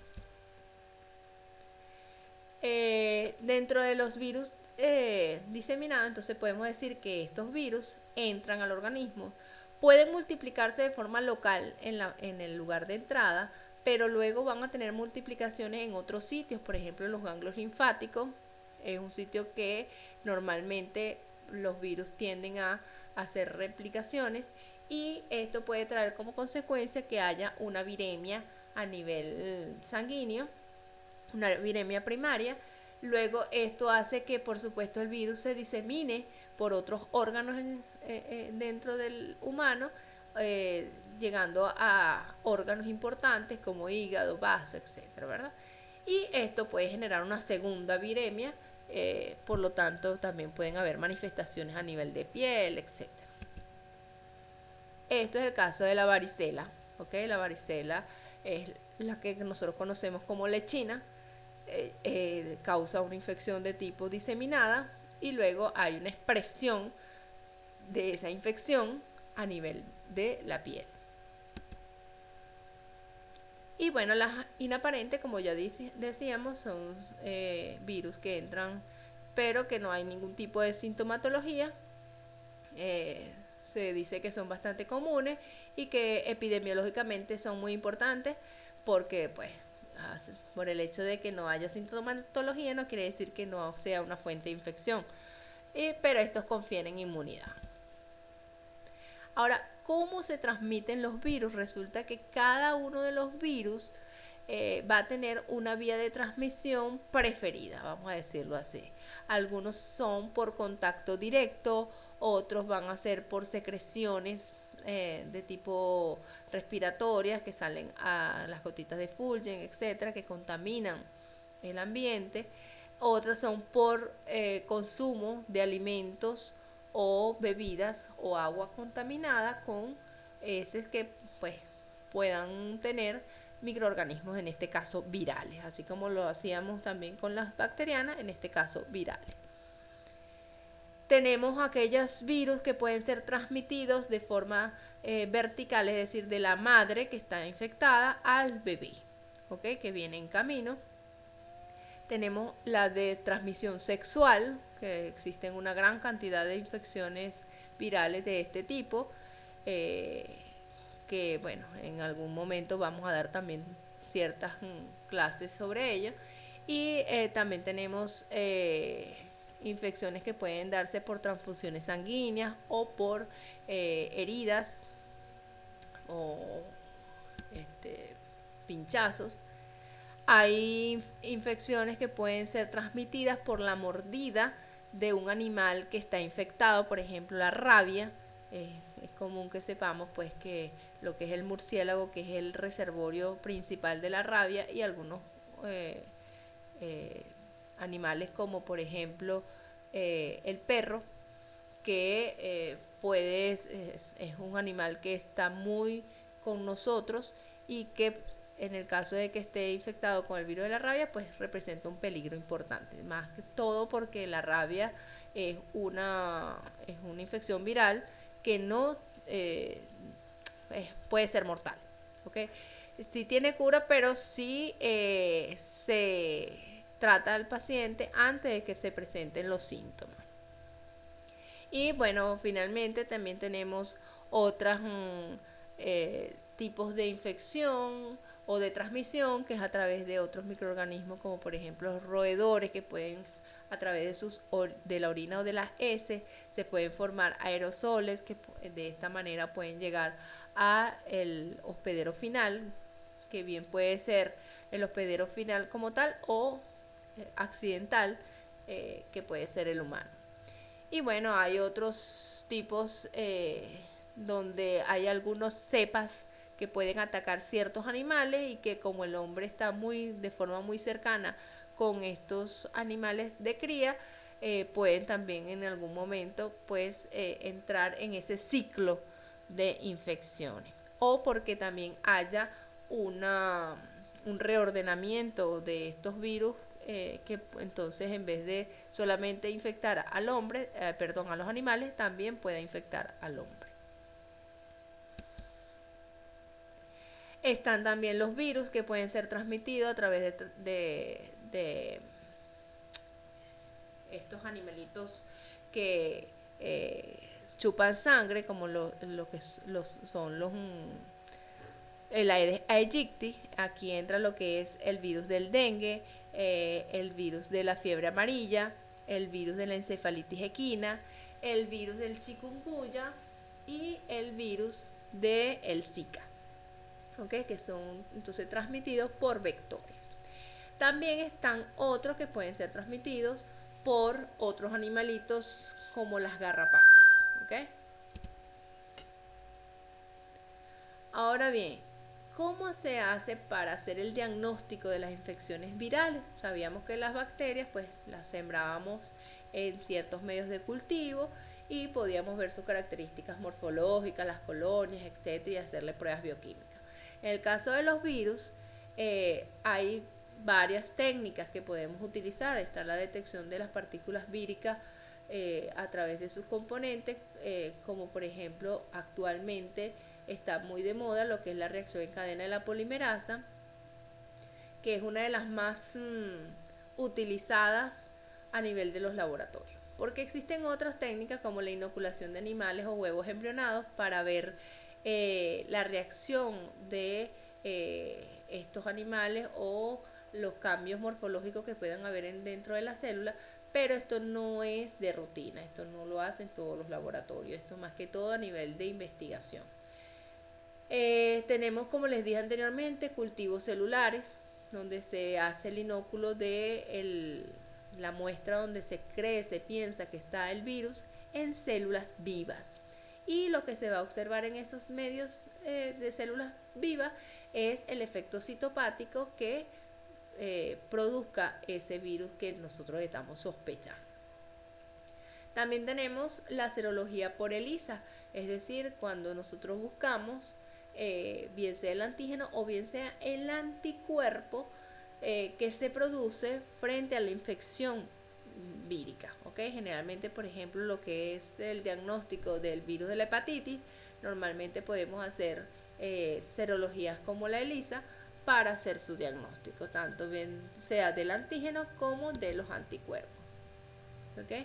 Dentro de los virus diseminados, entonces podemos decir que estos virus entran al organismo, pueden multiplicarse de forma local en el lugar de entrada, pero luego van a tener multiplicaciones en otros sitios, por ejemplo en los ganglios linfáticos. Es un sitio que normalmente los virus tienden a hacer replicaciones, y esto puede traer como consecuencia que haya una viremia a nivel sanguíneo, una viremia primaria. Luego esto hace que por supuesto el virus se disemine por otros órganos dentro del humano, llegando a órganos importantes como hígado, vaso, etcétera, ¿verdad? Y esto puede generar una segunda viremia, por lo tanto también pueden haber manifestaciones a nivel de piel, etcétera. Esto es el caso de la varicela, ¿ok? La varicela es la que nosotros conocemos como lechina. causa una infección de tipo diseminada y luego hay una expresión de esa infección a nivel de la piel. Y bueno, las inaparentes, como ya decíamos, son virus que entran, pero que no hay ningún tipo de sintomatología. Se dice que son bastante comunes y que epidemiológicamente son muy importantes porque, pues, por el hecho de que no haya sintomatología no quiere decir que no sea una fuente de infección, pero estos confieren inmunidad. Ahora, ¿cómo se transmiten los virus? Resulta que cada uno de los virus va a tener una vía de transmisión preferida, vamos a decirlo así. Algunos son por contacto directo, otros van a ser por secreciones de tipo respiratorias que salen a las gotitas de Fulgen, etcétera, que contaminan el ambiente. Otras son por consumo de alimentos o bebidas o agua contaminada con heces que pues puedan tener microorganismos, en este caso virales, así como lo hacíamos también con las bacterianas, en este caso virales. Tenemos aquellos virus que pueden ser transmitidos de forma vertical, es decir, de la madre que está infectada al bebé, ¿ok? Que viene en camino. Tenemos la de transmisión sexual, que existen una gran cantidad de infecciones virales de este tipo, que bueno, en algún momento vamos a dar también ciertas clases sobre ello. Y también tenemos infecciones que pueden darse por transfusiones sanguíneas o por heridas o pinchazos. Hay infecciones que pueden ser transmitidas por la mordida de un animal que está infectado, por ejemplo la rabia. Es común que sepamos pues que lo que es el murciélago, que es el reservorio principal de la rabia, y algunos animales como por ejemplo el perro, que es un animal que está muy con nosotros y que en el caso de que esté infectado con el virus de la rabia, pues representa un peligro importante. Más que todo porque la rabia es una infección viral que no puede ser mortal. ¿Okay? Sí tiene cura, pero sí se trata al paciente antes de que se presenten los síntomas. Y bueno, finalmente también tenemos otros tipos de infección o de transmisión, que es a través de otros microorganismos, como por ejemplo los roedores, que pueden a través de la orina o de las heces se pueden formar aerosoles que de esta manera pueden llegar a el hospedero final, que bien puede ser el hospedero final como tal o accidental, que puede ser el humano. Y bueno, hay otros tipos donde hay algunos cepas que pueden atacar ciertos animales y que como el hombre está de forma muy cercana con estos animales de cría, pueden también en algún momento pues entrar en ese ciclo de infecciones. O porque también haya un reordenamiento de estos virus, que entonces en vez de solamente infectar al hombre, a los animales, también puede infectar al hombre. Están también los virus que pueden ser transmitidos a través de estos animalitos que chupan sangre, como lo que son el Aedes aegypti. Aquí entra lo que es el virus del dengue, el virus de la fiebre amarilla, el virus de la encefalitis equina, el virus del chikungunya y el virus del Zika, ¿okay? Que son entonces transmitidos por vectores. También están otros que pueden ser transmitidos por otros animalitos como las garrapatas, ¿okay? Ahora bien, ¿cómo se hace para hacer el diagnóstico de las infecciones virales? Sabíamos que las bacterias pues las sembrábamos en ciertos medios de cultivo y podíamos ver sus características morfológicas, las colonias, etcétera, y hacerle pruebas bioquímicas. En el caso de los virus, hay varias técnicas que podemos utilizar. Está la detección de las partículas víricas a través de sus componentes, como por ejemplo actualmente está muy de moda lo que es la reacción en cadena de la polimerasa, que es una de las más utilizadas a nivel de los laboratorios, porque existen otras técnicas como la inoculación de animales o huevos embrionados para ver la reacción de estos animales o los cambios morfológicos que puedan haber dentro de la célula, pero esto no es de rutina, esto no lo hacen todos los laboratorios, esto más que todo a nivel de investigación. Tenemos, como les dije anteriormente, cultivos celulares, donde se hace el inóculo de la muestra donde se cree, se piensa que está el virus en células vivas. Y lo que se va a observar en esos medios de células vivas es el efecto citopático que produzca ese virus que nosotros estamos sospechando. También tenemos la serología por ELISA, es decir, cuando nosotros buscamos bien sea el antígeno o bien sea el anticuerpo que se produce frente a la infección vírica, ¿okay? Generalmente, por ejemplo, lo que es el diagnóstico del virus de la hepatitis, normalmente podemos hacer serologías como la ELISA para hacer su diagnóstico, tanto bien sea del antígeno como de los anticuerpos, ¿okay?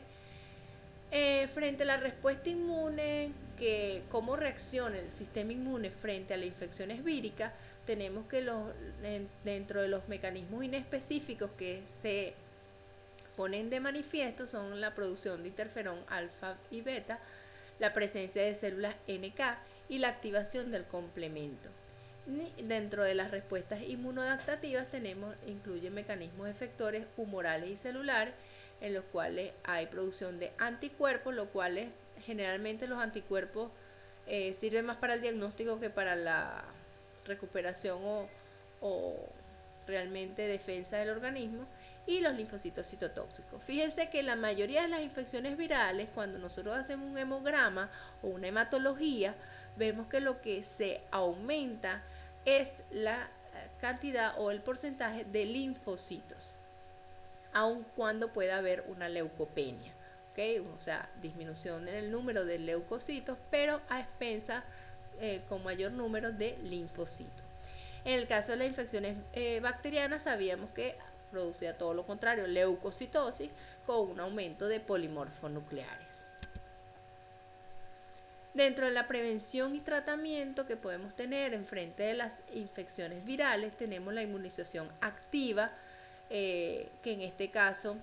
Frente a la respuesta inmune, que cómo reacciona el sistema inmune frente a las infecciones víricas, tenemos que dentro de los mecanismos inespecíficos que se ponen de manifiesto son la producción de interferón alfa y beta, la presencia de células NK y la activación del complemento. Dentro de las respuestas inmunoadaptativas incluyen mecanismos efectores humorales y celulares, en los cuales hay producción de anticuerpos, los cuales generalmente los anticuerpos sirven más para el diagnóstico que para la recuperación o realmente defensa del organismo, y los linfocitos citotóxicos. Fíjense que la mayoría de las infecciones virales, cuando nosotros hacemos un hemograma o una hematología, vemos que lo que se aumenta es la cantidad o el porcentaje de linfocitos, aun cuando pueda haber una leucopenia, ¿okay? O sea, disminución en el número de leucocitos, pero a expensas con mayor número de linfocitos. En el caso de las infecciones bacterianas, sabíamos que producía todo lo contrario, leucocitosis, con un aumento de polimorfos nucleares. Dentro de la prevención y tratamiento que podemos tener en frente de las infecciones virales, tenemos la inmunización activa, que en este caso,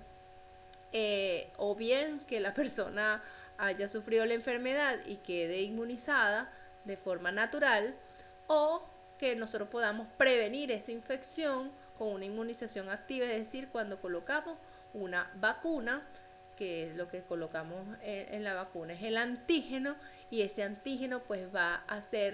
o bien que la persona haya sufrido la enfermedad y quede inmunizada de forma natural, o que nosotros podamos prevenir esa infección con una inmunización activa, es decir, cuando colocamos una vacuna, que es lo que colocamos en la vacuna, es el antígeno, y ese antígeno pues va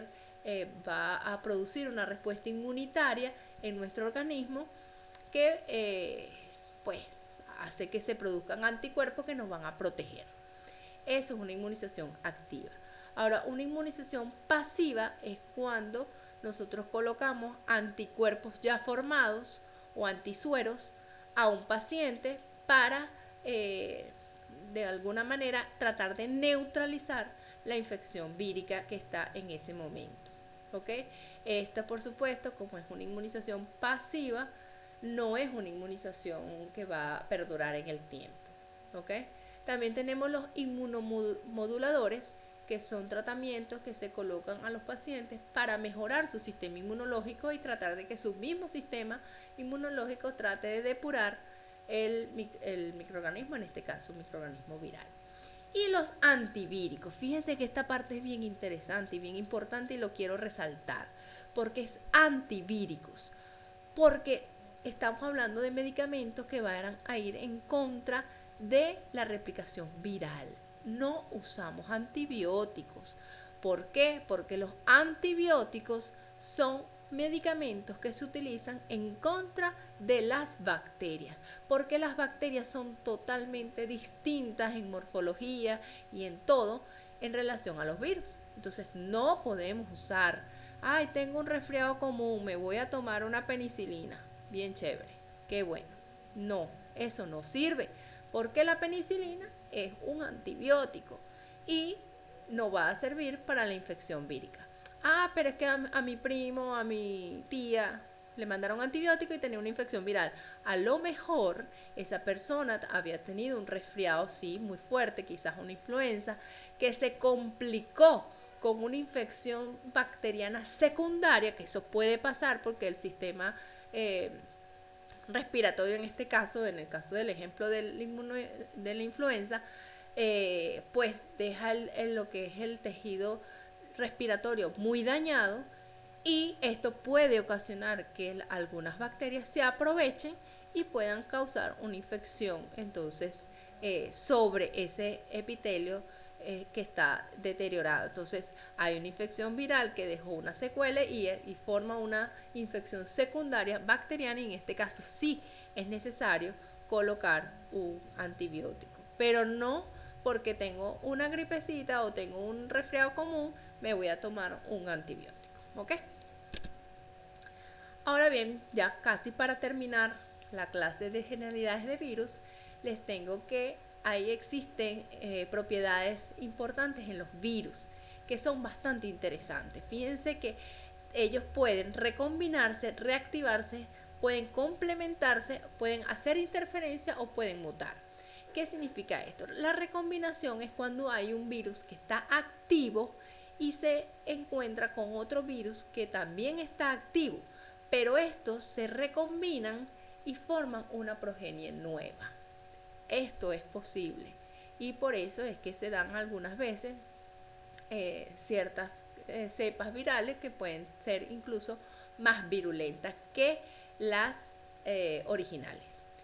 a producir una respuesta inmunitaria en nuestro organismo que pues hace que se produzcan anticuerpos que nos van a proteger. Eso es una inmunización activa. Ahora, una inmunización pasiva es cuando nosotros colocamos anticuerpos ya formados o antisueros a un paciente para de alguna manera tratar de neutralizar la infección vírica que está en ese momento, ¿ok? Esta, por supuesto, como es una inmunización pasiva, no es una inmunización que va a perdurar en el tiempo, ¿ok? También tenemos los inmunomoduladores, que son tratamientos que se colocan a los pacientes para mejorar su sistema inmunológico y tratar de que su mismo sistema inmunológico trate de depurar el microorganismo, en este caso un microorganismo viral. Y los antivíricos, fíjense que esta parte es bien interesante y bien importante y lo quiero resaltar, porque es antivíricos, porque estamos hablando de medicamentos que van a ir en contra de la replicación viral. No usamos antibióticos. ¿Por qué? Porque los antibióticos son medicamentos que se utilizan en contra de las bacterias, porque las bacterias son totalmente distintas en morfología y en todo en relación a los virus. Entonces no podemos usar, ay, tengo un resfriado común, me voy a tomar una penicilina, bien chévere, qué bueno. No, eso no sirve, porque la penicilina es un antibiótico y no va a servir para la infección vírica. Ah, pero es que a mi primo, a mi tía, le mandaron antibiótico y tenía una infección viral. A lo mejor esa persona había tenido un resfriado, sí, muy fuerte, quizás una influenza, que se complicó con una infección bacteriana secundaria, que eso puede pasar porque el sistema respiratorio en este caso, en el caso del ejemplo de la influenza, pues deja lo que es el tejido respiratorio muy dañado, y esto puede ocasionar que algunas bacterias se aprovechen y puedan causar una infección entonces sobre ese epitelio que está deteriorado. Entonces hay una infección viral que dejó una secuela y forma una infección secundaria bacteriana, y en este caso sí es necesario colocar un antibiótico, pero no porque tengo una gripecita o tengo un resfriado común me voy a tomar un antibiótico. ¿Ok? Ahora bien, ya casi para terminar la clase de generalidades de virus, les tengo que ahí existen propiedades importantes en los virus que son bastante interesantes. Fíjense que ellos pueden recombinarse, reactivarse, pueden complementarse, pueden hacer interferencia o pueden mutar. ¿Qué significa esto? La recombinación es cuando hay un virus que está activo y se encuentra con otro virus que también está activo, pero estos se recombinan y forman una progenie nueva. Esto es posible y por eso es que se dan algunas veces ciertas cepas virales que pueden ser incluso más virulentas que las originales.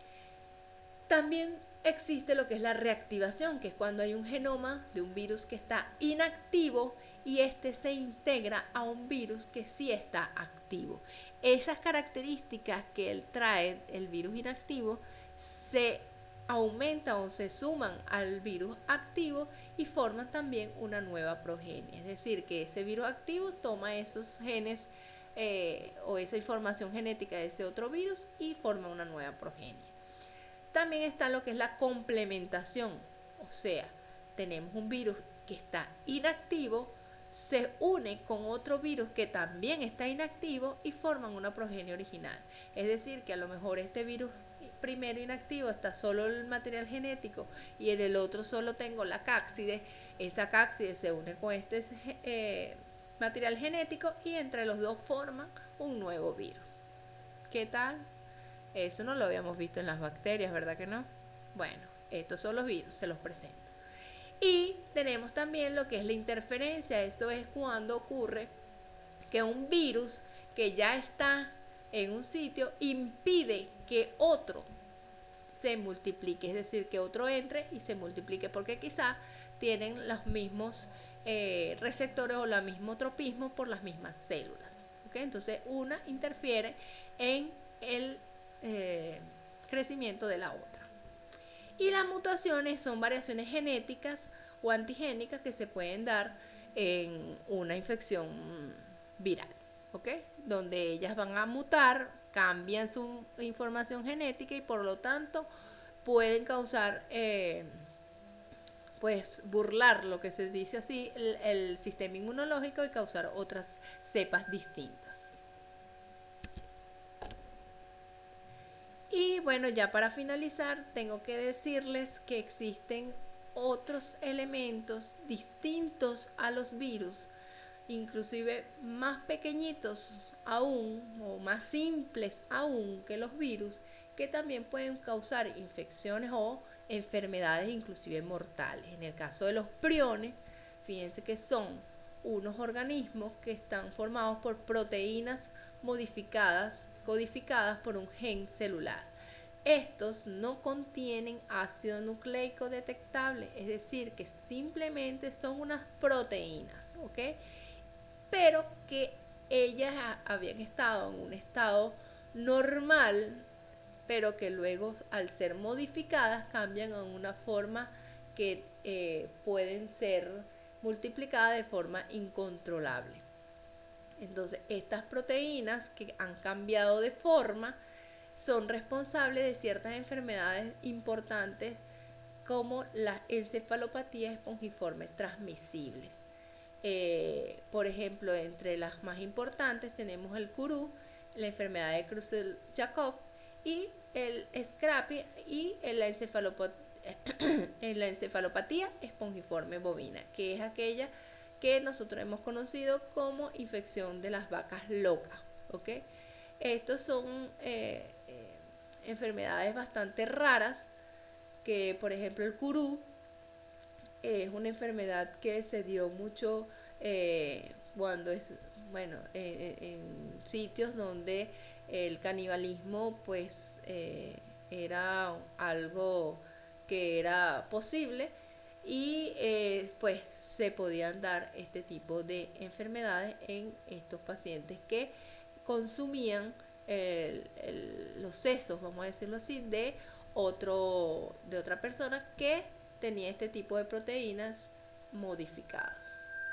También existe lo que es la reactivación, que es cuando hay un genoma de un virus que está inactivo y este se integra a un virus que sí está activo. Esas características que él trae, el virus inactivo, se aumentan o se suman al virus activo y forman también una nueva progenie. Es decir, que ese virus activo toma esos genes o esa información genética de ese otro virus y forma una nueva progenie. También está lo que es la complementación, o sea, tenemos un virus que está inactivo, se une con otro virus que también está inactivo y forman una progenie original. Es decir, que a lo mejor este virus primero inactivo está solo el material genético y en el otro solo tengo la cápside. Esa cápside se une con este material genético y entre los dos forman un nuevo virus. ¿Qué tal? Eso no lo habíamos visto en las bacterias, ¿verdad que no? Bueno, estos son los virus, se los presento. Y tenemos también lo que es la interferencia. Esto es cuando ocurre que un virus que ya está en un sitio impide que otro se multiplique, es decir, que otro entre y se multiplique, porque quizá tienen los mismos receptores o el mismo tropismo por las mismas células. ¿Okay? Entonces una interfiere en el crecimiento de la otra. Y las mutaciones son variaciones genéticas o antigénicas que se pueden dar en una infección viral, ¿ok? Donde ellas van a mutar, cambian su información genética y por lo tanto pueden causar, pues burlar lo que se dice así, el sistema inmunológico y causar otras cepas distintas. Y bueno, ya para finalizar, tengo que decirles que existen otros elementos distintos a los virus, inclusive más pequeñitos aún o más simples aún que los virus, que también pueden causar infecciones o enfermedades inclusive mortales. En el caso de los priones, fíjense que son unos organismos que están formados por proteínas modificadas, codificadas por un gen celular. Estos no contienen ácido nucleico detectable, es decir, que simplemente son unas proteínas, ¿ok? Pero que ellas habían estado en un estado normal, pero que luego al ser modificadas cambian a una forma que pueden ser multiplicadas de forma incontrolable. Entonces estas proteínas que han cambiado de forma son responsables de ciertas enfermedades importantes como las encefalopatías espongiformes transmisibles. Por ejemplo, entre las más importantes tenemos el CURU, la enfermedad de Creutzfeldt-Jakob y el SCRAPI y la encefalopatía espongiforme bovina, que es aquella que nosotros hemos conocido como infección de las vacas locas. ¿Ok? Estos son enfermedades bastante raras, que por ejemplo el CURU es una enfermedad que se dio mucho cuando es, bueno, en sitios donde el canibalismo pues era algo que era posible y pues se podían dar este tipo de enfermedades en estos pacientes que consumían los sesos, vamos a decirlo así, de otra persona que tenía este tipo de proteínas modificadas.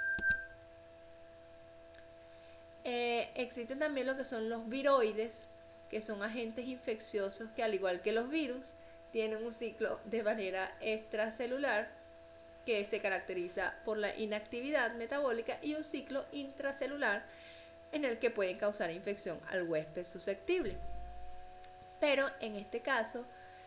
Existen también lo que son los viroides, que son agentes infecciosos que, al igual que los virus, tienen un ciclo de manera extracelular que se caracteriza por la inactividad metabólica y un ciclo intracelular en el que pueden causar infección al huésped susceptible. Pero en este caso,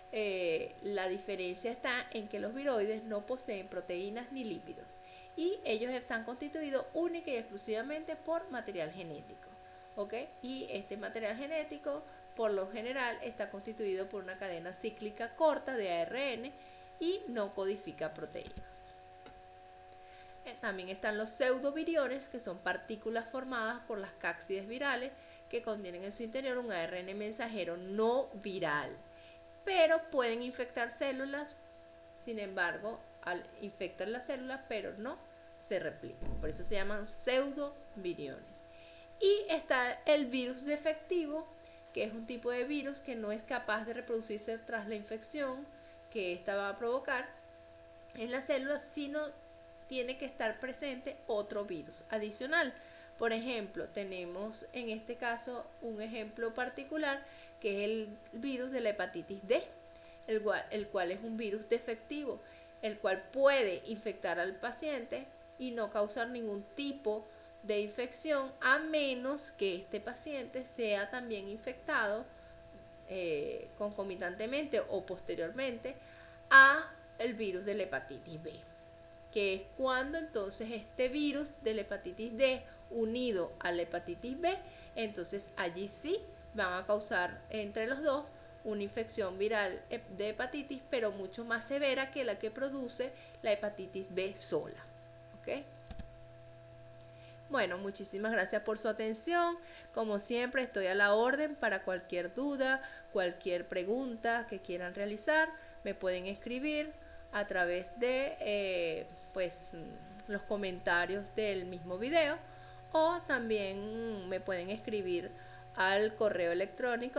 la diferencia está en que los viroides no poseen proteínas ni lípidos y ellos están constituidos única y exclusivamente por material genético. ¿Ok? Y este material genético, por lo general, está constituido por una cadena cíclica corta de ARN y no codifica proteínas. También están los pseudoviriones, que son partículas formadas por las cápsides virales que contienen en su interior un ARN mensajero no viral, pero pueden infectar células. Sin embargo, infectan las células, pero no se replican. Por eso se llaman pseudoviriones. Y está el virus defectivo, que es un tipo de virus que no es capaz de reproducirse tras la infección que ésta va a provocar en las células, sino tiene que estar presente otro virus adicional. Por ejemplo, tenemos en este caso un ejemplo particular que es el virus de la hepatitis D, el cual es un virus defectivo, el cual puede infectar al paciente y no causar ningún tipo de infección, a menos que este paciente sea también infectado concomitantemente o posteriormente a el virus de la hepatitis B, que es cuando entonces este virus de la hepatitis D unido a la hepatitis B, entonces allí sí van a causar entre los dos una infección viral de hepatitis, pero mucho más severa que la que produce la hepatitis B sola. ¿Ok? Bueno, muchísimas gracias por su atención. Como siempre, estoy a la orden para cualquier duda, cualquier pregunta que quieran realizar. Me pueden escribir a través de los comentarios del mismo video, o también me pueden escribir al correo electrónico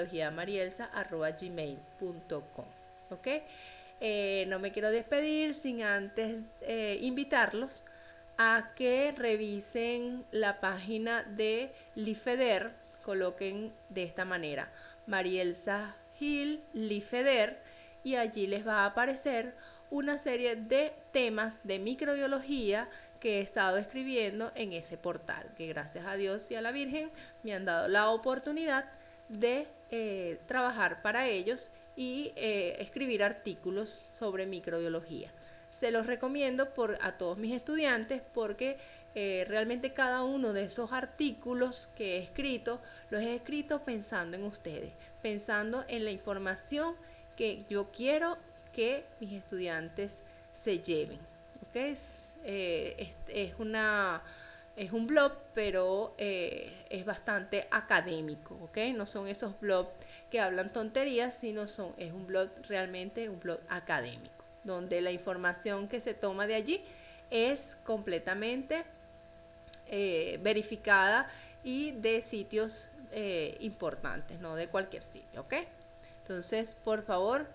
microbiologiamarielsa@gmail.com. ¿Ok? No me quiero despedir sin antes invitarlos a que revisen la página de Lifeder. Coloquen de esta manera Marielsa Gil Lifeder y allí les va a aparecer una serie de temas de microbiología que he estado escribiendo en ese portal, que gracias a Dios y a la Virgen me han dado la oportunidad de trabajar para ellos y escribir artículos sobre microbiología. Se los recomiendo a todos mis estudiantes porque realmente cada uno de esos artículos que he escrito, los he escrito pensando en ustedes, pensando en la información que yo quiero que mis estudiantes se lleven. ¿Okay? Es un blog, pero es bastante académico, ¿ok? No son esos blogs que hablan tonterías, sino es un blog realmente un blog académico, donde la información que se toma de allí es completamente verificada y de sitios importantes, no de cualquier sitio, ¿ok? Entonces, por favor,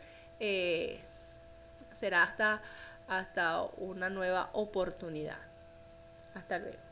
será hasta una nueva oportunidad. Hasta luego.